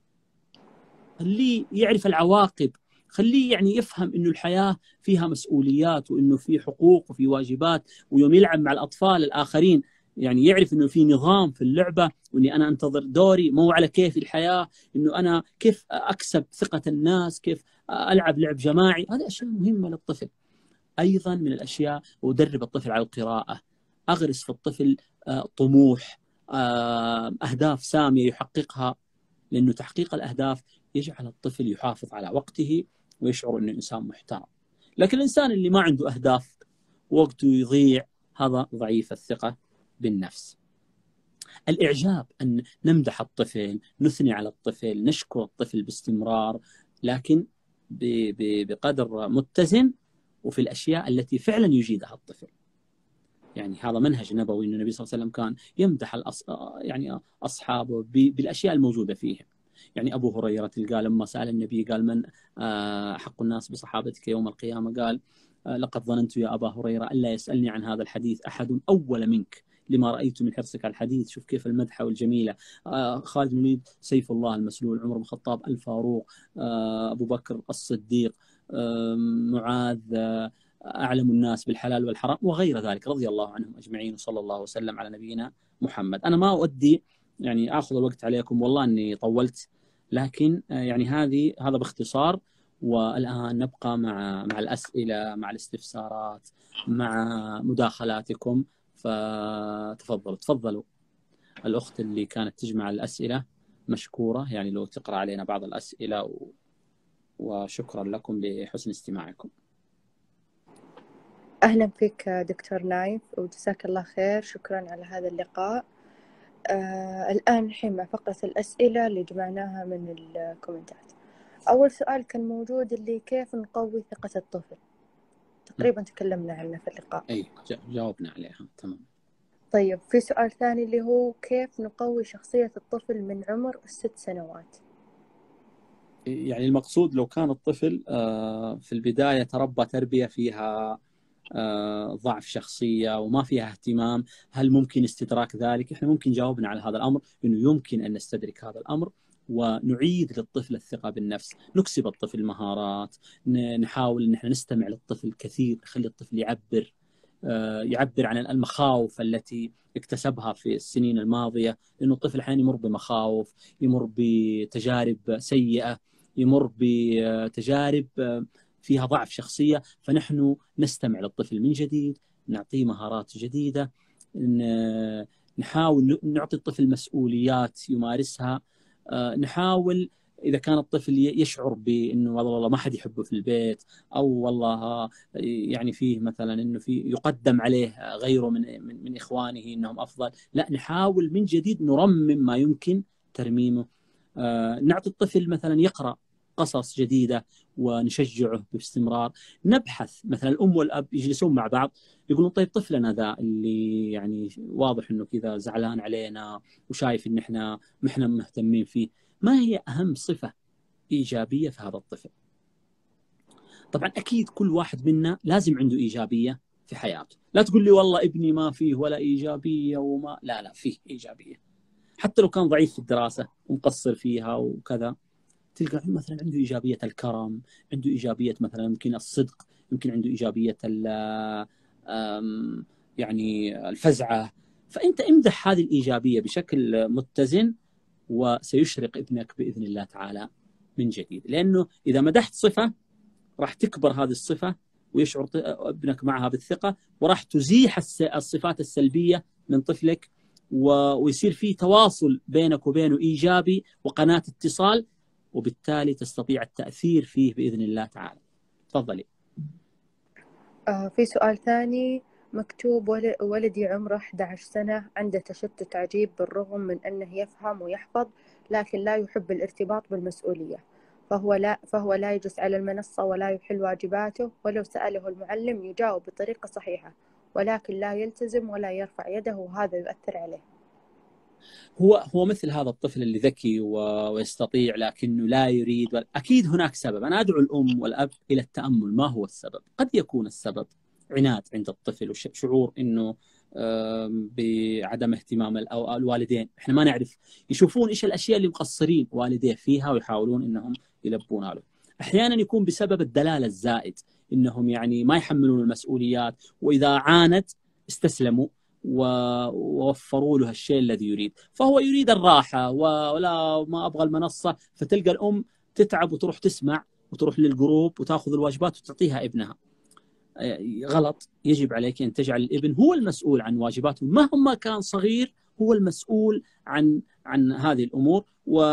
S1: خليه يعرف العواقب، خليه يعني يفهم إنه الحياة فيها مسؤوليات، وإنه في حقوق وفي واجبات، ويوم يلعب مع الأطفال الآخرين يعني يعرف إنه في نظام في اللعبة، وإني أنا أنتظر دوري، مو على كيف الحياة، إنه أنا كيف أكسب ثقة الناس، كيف ألعب لعب جماعي. هذه أشياء مهمة للطفل. أيضا من الأشياء، أدرب الطفل على القراءة، أغرس في الطفل طموح، أهداف سامية يحققها، لأنه تحقيق الأهداف يجعل الطفل يحافظ على وقته ويشعر أنه إنسان محترم. لكن الإنسان اللي ما عنده أهداف وقته يضيع، هذا ضعيف الثقة بالنفس. الإعجاب، أن نمدح الطفل، نثني على الطفل، نشكر الطفل باستمرار، لكن بقدر متزن، وفي الأشياء التي فعلا يجيدها الطفل. يعني هذا منهج نبوي، أن النبي صلى الله عليه وسلم كان يمدح يعني أصحابه بالأشياء الموجودة فيهم. يعني أبو هريرة قال لما سأل النبي قال من أحق الناس بصحابتك يوم القيامة، قال لقد ظننت يا أبا هريرة ألا يسألني عن هذا الحديث أحد أول منك لما رأيت من حرصك على الحديث. شوف كيف المدحة والجميلة. خالد بن الوليد سيف الله المسلول، عمر بن الخطاب الفاروق، أبو بكر الصديق، معاذ أعلم الناس بالحلال والحرام، وغير ذلك رضي الله عنهم أجمعين، وصلى الله وسلم على نبينا محمد. أنا ما أودي يعني أخذ الوقت عليكم، والله أني طولت، لكن يعني هذا باختصار. والآن نبقى مع الأسئلة، مع الاستفسارات، مع مداخلاتكم، فتفضلوا. الأخت اللي كانت تجمع الأسئلة مشكورة، يعني لو تقرأ علينا بعض الأسئلة، وشكرا لكم لحسن استماعكم.
S2: أهلا فيك دكتور نايف، وجزاك الله خير، شكرا على هذا اللقاء. الآن الحين مع فقرة الأسئلة اللي جمعناها من الكومنتات. أول سؤال كان موجود اللي كيف نقوي ثقة الطفل، تقريبا تكلمنا عنه في اللقاء.
S1: أي جاوبنا عليها تمام.
S2: طيب في سؤال ثاني اللي هو كيف نقوي شخصية الطفل من عمر 6 سنوات؟
S1: يعني المقصود لو كان الطفل في البداية تربى تربية فيها ضعف شخصية وما فيها اهتمام، هل ممكن استدراك ذلك؟ احنا ممكن جاوبنا على هذا الأمر، إنه يمكن أن نستدرك هذا الأمر ونعيد للطفل الثقة بالنفس، نكسب الطفل مهارات، نحاول أن احنا نستمع للطفل كثير، نخلي الطفل يعبر عن المخاوف التي اكتسبها في السنين الماضية، لأنه الطفل أحيانا يمر بمخاوف، يمر بتجارب سيئة، يمر بتجارب فيها ضعف شخصية، فنحن نستمع للطفل من جديد، نعطيه مهارات جديدة، نحاول نعطي الطفل مسؤوليات يمارسها، نحاول إذا كان الطفل يشعر بأنه والله ما حد يحبه في البيت، أو والله يعني فيه مثلا أنه يقدم عليه غيره من إخوانه أنهم أفضل، لا، نحاول من جديد نرمم ما يمكن ترميمه. نعطي الطفل مثلا يقرأ قصص جديدة ونشجعه باستمرار. نبحث مثلا الأم والأب يجلسون مع بعض يقولون طيب طفلنا ذا اللي يعني واضح أنه كذا زعلان علينا وشايف أن احنا مهتمين فيه، ما هي أهم صفة إيجابية في هذا الطفل؟ طبعا أكيد كل واحد منا لازم عنده إيجابية في حياته، لا تقول لي والله ابني ما فيه ولا إيجابية وما، لا فيه إيجابية، حتى لو كان ضعيف في الدراسة ومقصر فيها وكذا، تلقى مثلا عنده إيجابية الكرم، عنده إيجابية مثلا يمكن الصدق، يمكن عنده إيجابية يعني الفزعة. فأنت امدح هذه الإيجابية بشكل متزن، وسيشرق ابنك بإذن الله تعالى من جديد. لأنه إذا مدحت صفة راح تكبر هذه الصفة ويشعر ابنك معها بالثقة، وراح تزيح الصفات السلبية من طفلك، ويصير في تواصل بينك وبينه إيجابي وقناة اتصال، وبالتالي تستطيع التأثير فيه بإذن الله تعالى. تفضلي.
S2: في سؤال ثاني مكتوب: ولدي عمره 11 سنة، عنده تشتت عجيب بالرغم من أنه يفهم ويحفظ، لكن لا يحب الارتباط بالمسؤولية، فهو لا يجلس على المنصة ولا يحل واجباته، ولو سأله المعلم يجاوب بطريقة صحيحة، ولكن لا يلتزم ولا يرفع يده، وهذا يؤثر عليه.
S1: هو مثل هذا الطفل اللي ذكي ويستطيع لكنه لا يريد. أكيد هناك سبب. أنا أدعو الأم والأب إلى التأمل. ما هو السبب؟ قد يكون السبب عناد عند الطفل وشعور أنه بعدم اهتمام أو الوالدين. إحنا ما نعرف، يشوفون إيش الأشياء اللي مقصرين والديه فيها ويحاولون أنهم يلبونها له. أحيانا يكون بسبب الدلال الزائد، أنهم يعني ما يحملون المسؤوليات، وإذا عاند استسلموا ووفروا له الشيء الذي يريد. فهو يريد الراحة ولا ما أبغى المنصة، فتلقى الأم تتعب وتروح تسمع وتروح للجروب وتأخذ الواجبات وتعطيها ابنها. غلط. يجب عليك أن تجعل الابن هو المسؤول عن واجباته، مهما كان صغير هو المسؤول عن هذه الأمور،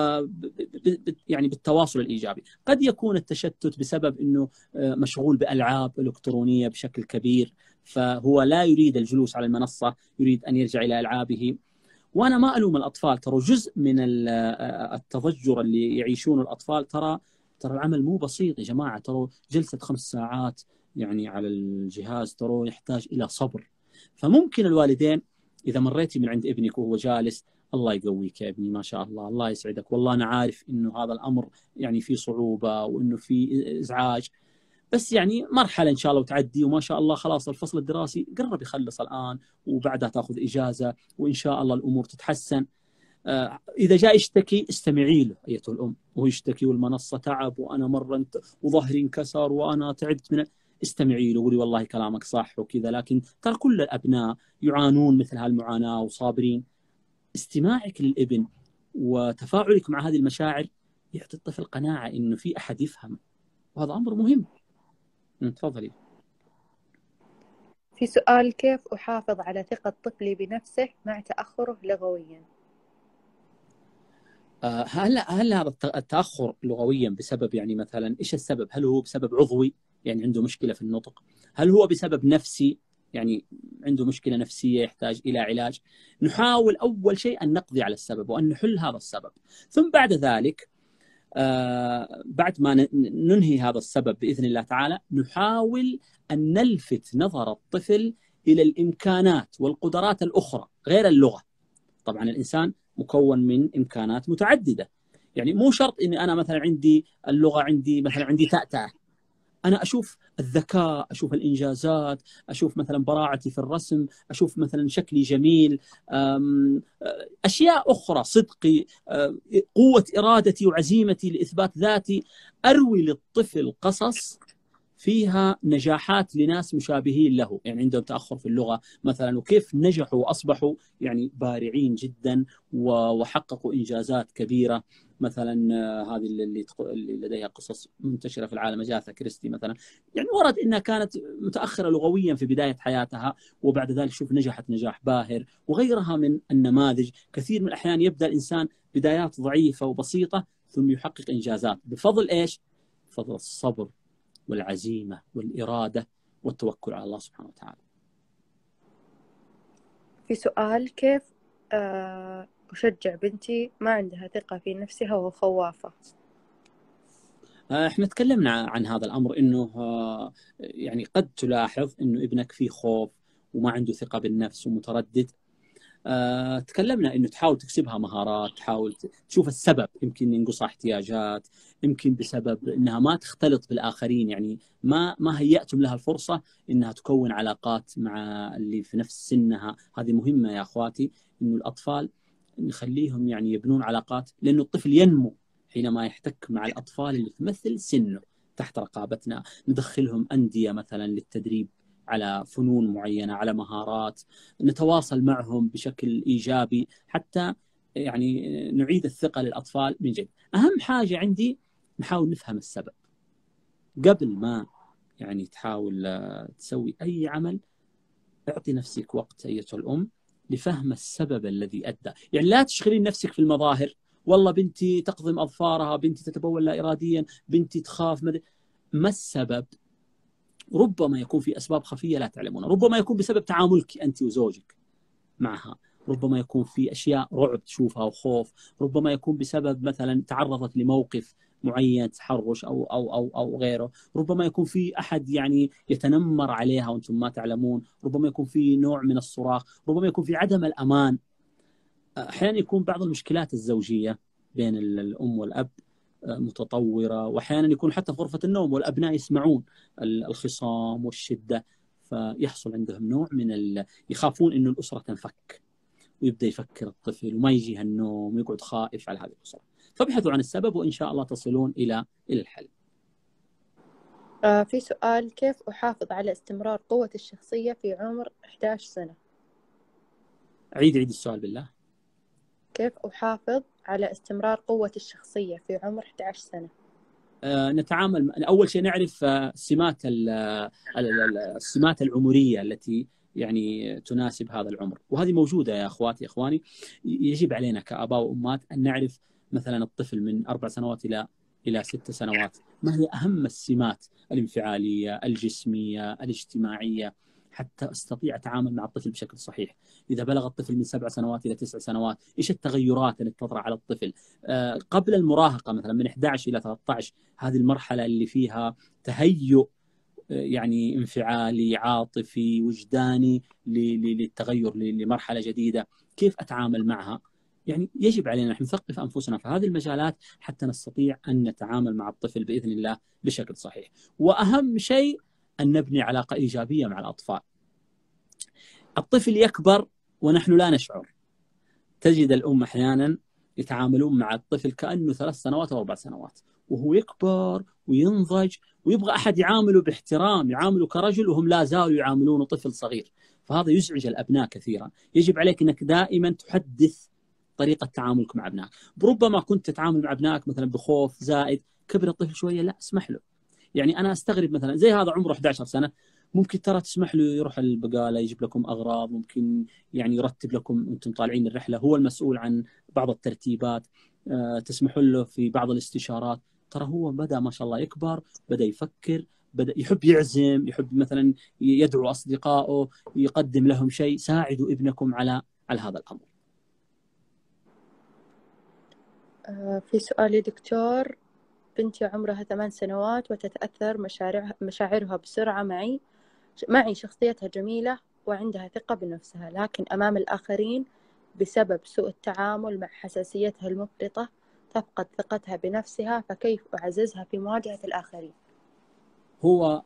S1: يعني بالتواصل الإيجابي. قد يكون التشتت بسبب أنه مشغول بألعاب إلكترونية بشكل كبير، فهو لا يريد الجلوس على المنصة، يريد أن يرجع إلى ألعابه. وأنا ما ألوم الأطفال، ترى جزء من التضجر اللي يعيشون الأطفال، ترى العمل مو بسيط يا جماعة. ترى جلسة 5 ساعات يعني على الجهاز ترى يحتاج إلى صبر. فممكن الوالدين إذا مريتي من عند ابنك وهو جالس: الله يقويك يا ابني، ما شاء الله، الله يسعدك، والله أنا عارف إنه هذا الأمر يعني فيه صعوبة وإنه فيه إزعاج، بس يعني مرحلة إن شاء الله وتعدي، وما شاء الله خلاص الفصل الدراسي قرب يخلص الآن، وبعدها تأخذ إجازة وإن شاء الله الأمور تتحسن. إذا جاء يشتكي استمعي له أيتها الأم، وهو يشتكي والمنصة تعب وأنا مرة وظهري انكسر وأنا تعبت من، استمعي له وقولي والله كلامك صح وكذا. لكن ترى كل الأبناء يعانون مثل هالمعاناة وصابرين. استماعك للابن وتفاعلك مع هذه المشاعر يعطي الطفل قناعة إنه في أحد يفهم، وهذا أمر مهم. تفضلي.
S2: في سؤال: كيف أحافظ على ثقة طفلي بنفسه مع تأخره لغويا؟
S1: هل هذا التأخر لغويا بسبب يعني مثلا إيش السبب؟ هل هو بسبب عضوي يعني عنده مشكلة في النطق؟ هل هو بسبب نفسي يعني عنده مشكلة نفسية يحتاج إلى علاج؟ نحاول أول شيء أن نقضي على السبب وأن نحل هذا السبب، ثم بعد ذلك بعد ما ننهي هذا السبب بإذن الله تعالى نحاول أن نلفت نظر الطفل إلى الإمكانات والقدرات الأخرى غير اللغة. طبعا الإنسان مكون من إمكانات متعددة، يعني مو شرط إني أنا مثلا عندي اللغة، عندي مثلا عندي تأتأة، أنا أشوف الذكاء، أشوف الإنجازات، أشوف مثلا براعتي في الرسم، أشوف مثلا شكلي جميل، أشياء أخرى، صدقي، قوة إرادتي وعزيمتي لإثبات ذاتي. أروي للطفل قصص فيها نجاحات لناس مشابهين له، يعني عندهم تأخر في اللغة مثلا، وكيف نجحوا وأصبحوا يعني بارعين جدا وحققوا إنجازات كبيرة. مثلا هذه اللي لديها قصص منتشرة في العالم، أجاثا كريستي مثلا، يعني ورد أنها كانت متأخرة لغويا في بداية حياتها، وبعد ذلك شوف نجحت نجاح باهر، وغيرها من النماذج. كثير من الأحيان يبدأ الإنسان بدايات ضعيفة وبسيطة ثم يحقق إنجازات بفضل إيش؟ بفضل الصبر والعزيمة والإرادة والتوكل على الله سبحانه وتعالى.
S2: في سؤال: كيف أشجع بنتي ما عندها ثقة في نفسها وخوافة؟
S1: احنا تكلمنا عن هذا الأمر، إنه يعني قد تلاحظ إنه ابنك فيه خوف وما عنده ثقة بالنفس ومتردد. تكلمنا إنه تحاول تكسبها مهارات، تحاول تشوف السبب، يمكن ينقصها احتياجات، يمكن بسبب إنها ما تختلط بالآخرين، يعني ما هيأتم لها الفرصة إنها تكون علاقات مع اللي في نفس سنها. هذه مهمة يا أخواتي، إنه الأطفال نخليهم يعني يبنون علاقات، لأنه الطفل ينمو حينما يحتك مع الأطفال اللي في مثل سنه تحت رقابتنا، ندخلهم أندية مثلا للتدريب على فنون معينة، على مهارات، نتواصل معهم بشكل إيجابي حتى يعني نعيد الثقة للأطفال من جديد. أهم حاجة عندي نحاول نفهم السبب قبل ما يعني تحاول تسوي أي عمل. اعطي نفسك وقت أيتها الأم لفهم السبب الذي أدى. يعني لا تشغلين نفسك في المظاهر، والله بنتي تقضم أظفارها، بنتي تتبول لا إراديا، بنتي تخاف. ما السبب؟ ربما يكون في أسباب خفية لا تعلمونها، ربما يكون بسبب تعاملك أنت وزوجك معها، ربما يكون في أشياء رعب تشوفها وخوف، ربما يكون بسبب مثلا تعرضت لموقف معين، تحرش أو غيره، ربما يكون في أحد يعني يتنمر عليها وأنتم ما تعلمون، ربما يكون في نوع من الصراخ، ربما يكون في عدم الأمان. أحيانا يكون بعض المشكلات الزوجية بين الأم والأب متطورة، وأحيانا يكون حتى في غرفة النوم والأبناء يسمعون الخصام والشدة، فيحصل عندهم نوع من يخافون إنه الأسرة تنفك، ويبدأ يفكر الطفل وما يجيها النوم ويقعد خائف على هذه الأسرة. فابحثوا عن السبب وإن شاء الله تصلون إلى الحل.
S2: في سؤال: كيف أحافظ على استمرار قوة الشخصية في عمر 11 سنة؟
S1: عيد السؤال بالله.
S2: كيف أحافظ على استمرار قوة الشخصية في عمر 11 سنة؟
S1: نتعامل أول شيء نعرف السمات العمرية التي يعني تناسب هذا العمر، وهذه موجودة يا أخواتي أخواني. يجب علينا كآباء وأمات أن نعرف مثلا الطفل من 4 سنوات إلى 6 سنوات ما هي أهم السمات الانفعالية، الجسمية، الاجتماعية، حتى أستطيع أتعامل مع الطفل بشكل صحيح. إذا بلغ الطفل من 7 سنوات إلى 9 سنوات إيش التغيرات اللي تطرأ على الطفل؟ قبل المراهقة مثلا من 11 إلى 13، هذه المرحلة اللي فيها تهيؤ يعني انفعالي عاطفي وجداني للتغير لمرحلة جديدة، كيف أتعامل معها؟ يعني يجب علينا نحن نثقف أنفسنا في هذه المجالات حتى نستطيع أن نتعامل مع الطفل بإذن الله بشكل صحيح. وأهم شيء أن نبني علاقة إيجابية مع الأطفال. الطفل يكبر ونحن لا نشعر. تجد الأم أحيانا يتعاملون مع الطفل كأنه 3 سنوات أو 4 سنوات، وهو يكبر وينضج ويبغى أحد يعامله باحترام، يعامله كرجل، وهم لا زالوا يعاملونه طفل صغير. فهذا يزعج الأبناء كثيرا. يجب عليك أنك دائما تحدث طريقة تعاملك مع أبنائك. ربما كنت تتعامل مع أبنائك مثلا بخوف زائد، كبر الطفل شوية، لا اسمح له. يعني أنا أستغرب مثلا زي هذا عمره 11 سنة، ممكن ترى تسمح له يروح البقالة يجيب لكم أغراض، ممكن يعني يرتب لكم أنتم طالعين الرحلة، هو المسؤول عن بعض الترتيبات، تسمحوا له في بعض الاستشارات. ترى هو بدأ ما شاء الله يكبر، بدأ يفكر، بدأ يحب يعزم، يحب مثلا يدعو أصدقائه، يقدم لهم شيء. ساعدوا ابنكم على هذا الأمر.
S2: في سؤال يا دكتور: بنتي عمرها 8 سنوات وتتأثر مشاعرها بسرعة معي شخصيتها جميلة وعندها ثقة بنفسها، لكن أمام الآخرين بسبب سوء التعامل مع حساسيتها المفرطة تفقد ثقتها بنفسها، فكيف أعززها في مواجهة الآخرين؟
S1: هو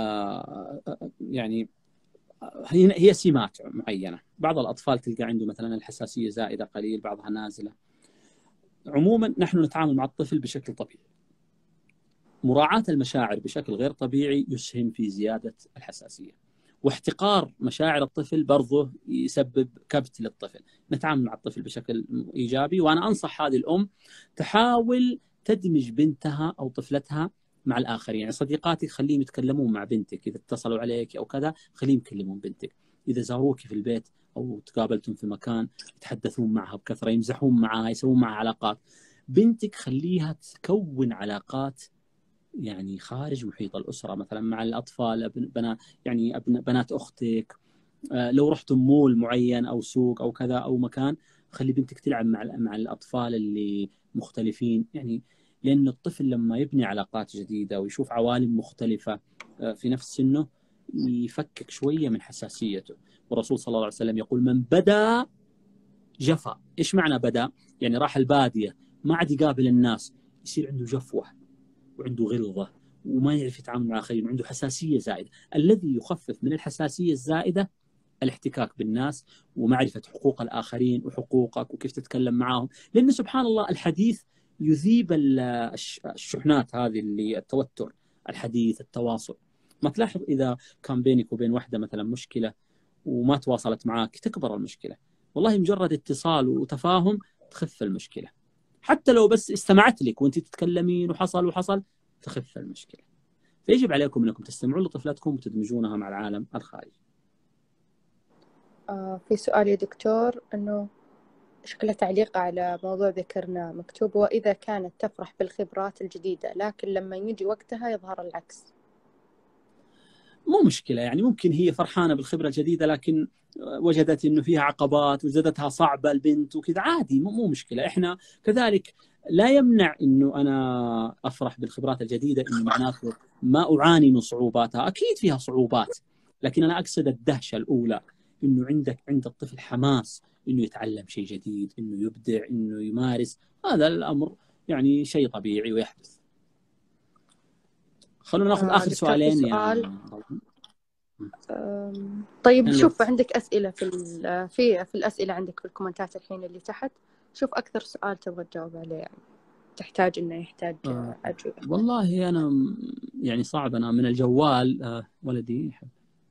S1: يعني هي سمات معينة. بعض الأطفال تلقى عنده مثلا الحساسية زائدة قليل، بعضها نازلة. عموما نحن نتعامل مع الطفل بشكل طبيعي. مراعاة المشاعر بشكل غير طبيعي يسهم في زيادة الحساسية، واحتقار مشاعر الطفل برضه يسبب كبت للطفل. نتعامل مع الطفل بشكل إيجابي، وأنا أنصح هذه الأم تحاول تدمج بنتها أو طفلتها مع الآخرين. يعني صديقاتك خليهم يتكلمون مع بنتك، إذا اتصلوا عليك أو كذا خليهم يكلمون بنتك، إذا زاروك في البيت أو تقابلتم في مكان يتحدثون معها بكثرة، يمزحون معها، يسوون معها علاقات. بنتك خليها تكون علاقات يعني خارج محيط الأسرة، مثلا مع الأطفال، بنات أختك. لو رحتم مول معين أو سوق أو كذا أو مكان، خلي بنتك تلعب مع الأطفال اللي مختلفين. يعني لأن الطفل لما يبني علاقات جديدة ويشوف عوالم مختلفة في نفس سنه يفكك شوية من حساسيته. والرسول صلى الله عليه وسلم يقول: من بدأ جفا. إيش معنى بدأ؟ يعني راح البادية ما عاد يقابل الناس، يصير عنده جفوة وعنده غلظة وما يعرف يتعامل مع الآخرين وعنده حساسية زائدة. الذي يخفف من الحساسية الزائدة الاحتكاك بالناس ومعرفة حقوق الآخرين وحقوقك وكيف تتكلم معهم. لأن سبحان الله الحديث يذيب الشحنات هذه اللي التوتر، الحديث، التواصل. ما تلاحظ إذا كان بينك وبين واحدة مثلا مشكلة وما تواصلت معك تكبر المشكلة؟ والله مجرد اتصال وتفاهم تخف المشكلة، حتى لو بس استمعت لك وانت تتكلمين وحصل تخف المشكلة. فيجب عليكم أنكم تستمعون لطفلاتكم وتدمجونها مع العالم الخارجي.
S2: في سؤال يا دكتور، أنه شكله تعليق على موضوع ذكرنا، مكتوب: وإذا كانت تفرح بالخبرات الجديدة لكن لما يجي وقتها يظهر العكس.
S1: مو مشكلة، يعني ممكن هي فرحانة بالخبرة الجديدة لكن وجدت إنه فيها عقبات وجدتها صعبة البنت وكذا، عادي، مو مشكلة. إحنا كذلك لا يمنع إنه أنا أفرح بالخبرات الجديدة إنه معناته ما أعاني من صعوباتها، أكيد فيها صعوبات، لكن أنا أقصد الدهشة الأولى، إنه عند الطفل حماس إنه يتعلم شيء جديد، إنه يبدع، إنه يمارس. هذا الأمر يعني شيء طبيعي ويحدث. خلونا ناخذ آخر
S2: دكتور، في
S1: سؤالين يا
S2: سؤال. طيب شوف، عندك أسئلة في الأسئلة عندك في الكومنتات الحين اللي تحت، شوف أكثر سؤال تبغى تجاوب عليه، يعني تحتاج إنه يحتاج أجوبة.
S1: والله أنا يعني صعب، أنا من الجوال ولدي يحب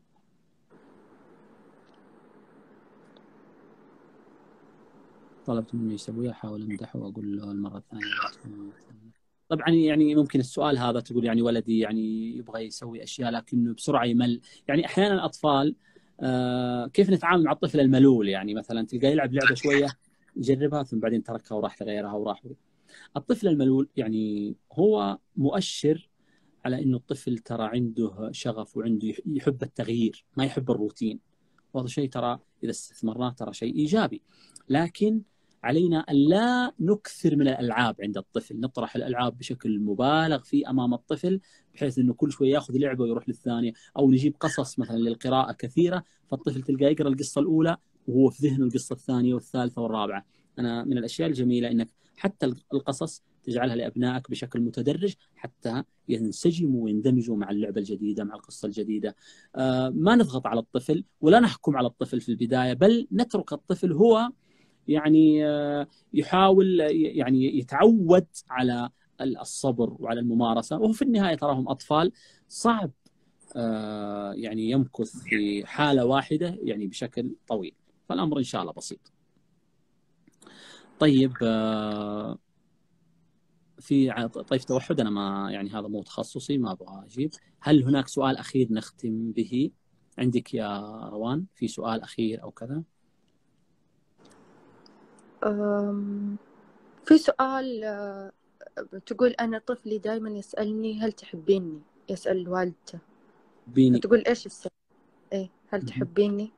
S1: طلبت منه يسويها، أحاول أمدحه وأقول له المرة الثانية. طبعا يعني ممكن السؤال هذا تقول يعني ولدي يعني يبغى يسوي أشياء لكنه بسرعة يمل. يعني أحيانا الأطفال كيف نتعامل مع الطفل الملول؟ يعني مثلا تلقاه يلعب لعبة شوية يجربها ثم بعدين تركها وراح لغيرها وراح. الطفل الملول يعني هو مؤشر على إنه الطفل ترى عنده شغف وعنده يحب التغيير، ما يحب الروتين، وهذا شيء ترى إذا استثمرناه ترى شيء إيجابي. لكن علينا أن لا نكثر من الألعاب عند الطفل، نطرح الألعاب بشكل مبالغ فيه أمام الطفل بحيث أنه كل شوي يأخذ لعبة ويروح للثانية، أو نجيب قصص مثلا للقراءة كثيرة فالطفل تلقاه يقرأ القصة الأولى وهو في ذهنه القصة الثانية والثالثة والرابعة. أنا من الأشياء الجميلة أنك حتى القصص تجعلها لأبنائك بشكل متدرج حتى ينسجموا ويندمجوا مع اللعبة الجديدة، مع القصة الجديدة. ما نضغط على الطفل ولا نحكم على الطفل في البداية، بل نترك الطفل هو يعني يحاول يعني يتعود على الصبر وعلى الممارسة، وهو في النهاية تراهم أطفال، صعب يعني يمكث في حالة واحدة يعني بشكل طويل، فالأمر إن شاء الله بسيط. طيب في طيف توحد، أنا ما يعني هذا مو تخصصي ما أبغى أجيب. هل هناك سؤال أخير نختم به عندك يا روان؟ في سؤال أخير أو كذا؟
S2: في سؤال تقول أنا طفلي دائما يسألني هل تحبيني، يسأل والدته
S1: بيني.
S2: فتقول إيش السبب؟ إيه، هل تحبيني؟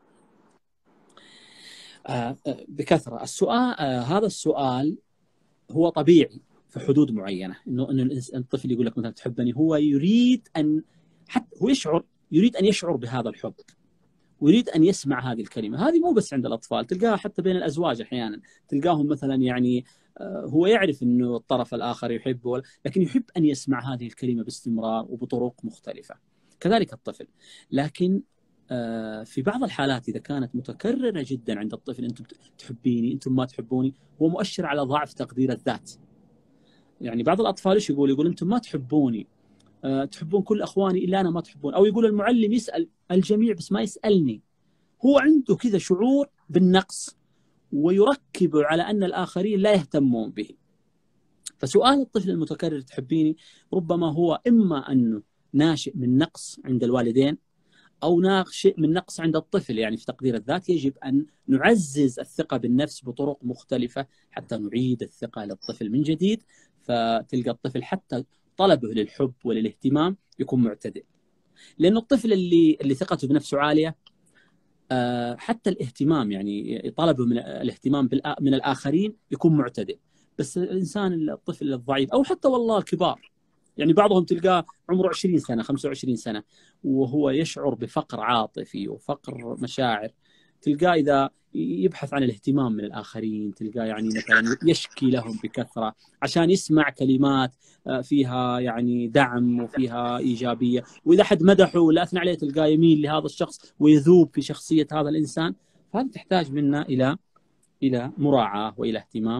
S1: بكثرة السؤال هذا السؤال هو طبيعي في حدود معينة، إنه الطفل يقول لك مثلا تحبني، هو يريد أن حتى هو يريد أن يشعر بهذا الحب ويريد أن يسمع هذه الكلمة. هذه مو بس عند الأطفال، تلقاها حتى بين الأزواج أحيانا، تلقاهم مثلا يعني هو يعرف أنه الطرف الآخر يحبه لكن يحب أن يسمع هذه الكلمة باستمرار وبطرق مختلفة. كذلك الطفل، لكن في بعض الحالات إذا كانت متكررة جدا عند الطفل، أنتم تحبيني، أنتم ما تحبوني، هو مؤشر على ضعف تقدير الذات. يعني بعض الأطفال إيش يقول أنتم ما تحبوني، تحبون كل أخواني إلا أنا ما تحبون، أو يقول المعلم يسأل الجميع بس ما يسألني. هو عنده كذا شعور بالنقص ويركب على أن الآخرين لا يهتمون به. فسؤال الطفل المتكرر تحبيني ربما هو إما أنه ناشئ من نقص عند الوالدين أو ناشئ من نقص عند الطفل يعني في تقدير الذات. يجب أن نعزز الثقة بالنفس بطرق مختلفة حتى نعيد الثقة للطفل من جديد، فتلقى الطفل حتى طلبه للحب وللاهتمام يكون معتدل. لأن الطفل اللي ثقته بنفسه عالية حتى الاهتمام يعني طلبه من الاهتمام من الآخرين يكون معتدل. بس الإنسان الطفل الضعيف أو حتى والله الكبار، يعني بعضهم تلقاه عمره 20 سنة 25 سنة وهو يشعر بفقر عاطفي وفقر مشاعر، تلقاه إذا يبحث عن الاهتمام من الآخرين، تلقاه يعني مثلا يشكي لهم بكثرة عشان يسمع كلمات فيها يعني دعم وفيها إيجابية، وإذا حد مدحه ولا أثنى عليه تلقاه يميل لهذا الشخص ويذوب في شخصية هذا الإنسان. فهذا تحتاج منا إلى مراعاة وإلى اهتمام،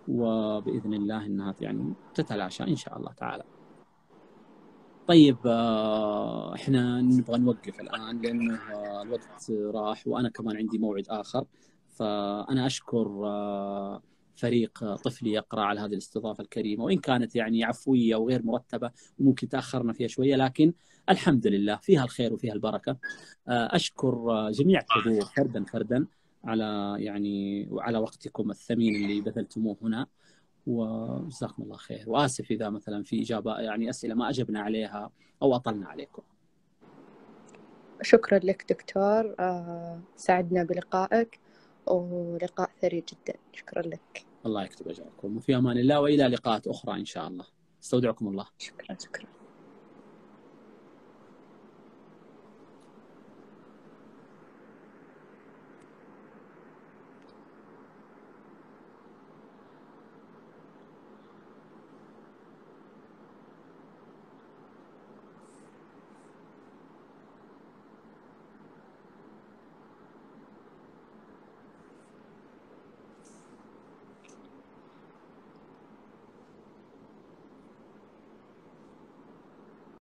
S1: وبإذن الله أنها يعني تتلاشى إن شاء الله تعالى. طيب احنا نبغى نوقف الآن لأنه الوقت راح وأنا كمان عندي موعد آخر. فأنا أشكر فريق طفلي يقرأ على هذه الاستضافة الكريمة، وإن كانت يعني عفوية وغير مرتبة وممكن تأخرنا فيها شوية، لكن الحمد لله فيها الخير وفيها البركة. أشكر جميع الحضور فردا فردا على يعني وعلى وقتكم الثمين اللي بذلتموه هنا، وجزاكم الله خير. وآسف إذا مثلا في إجابة يعني أسئلة ما أجبنا عليها أو أطلنا عليكم.
S2: شكرا لك دكتور، سعدنا بلقائك ولقاء ثري جدا. شكرا لك.
S1: الله يكتب أجركم، وفي أمان الله، وإلى لقاءات أخرى إن شاء الله. استودعكم الله.
S2: شكرا.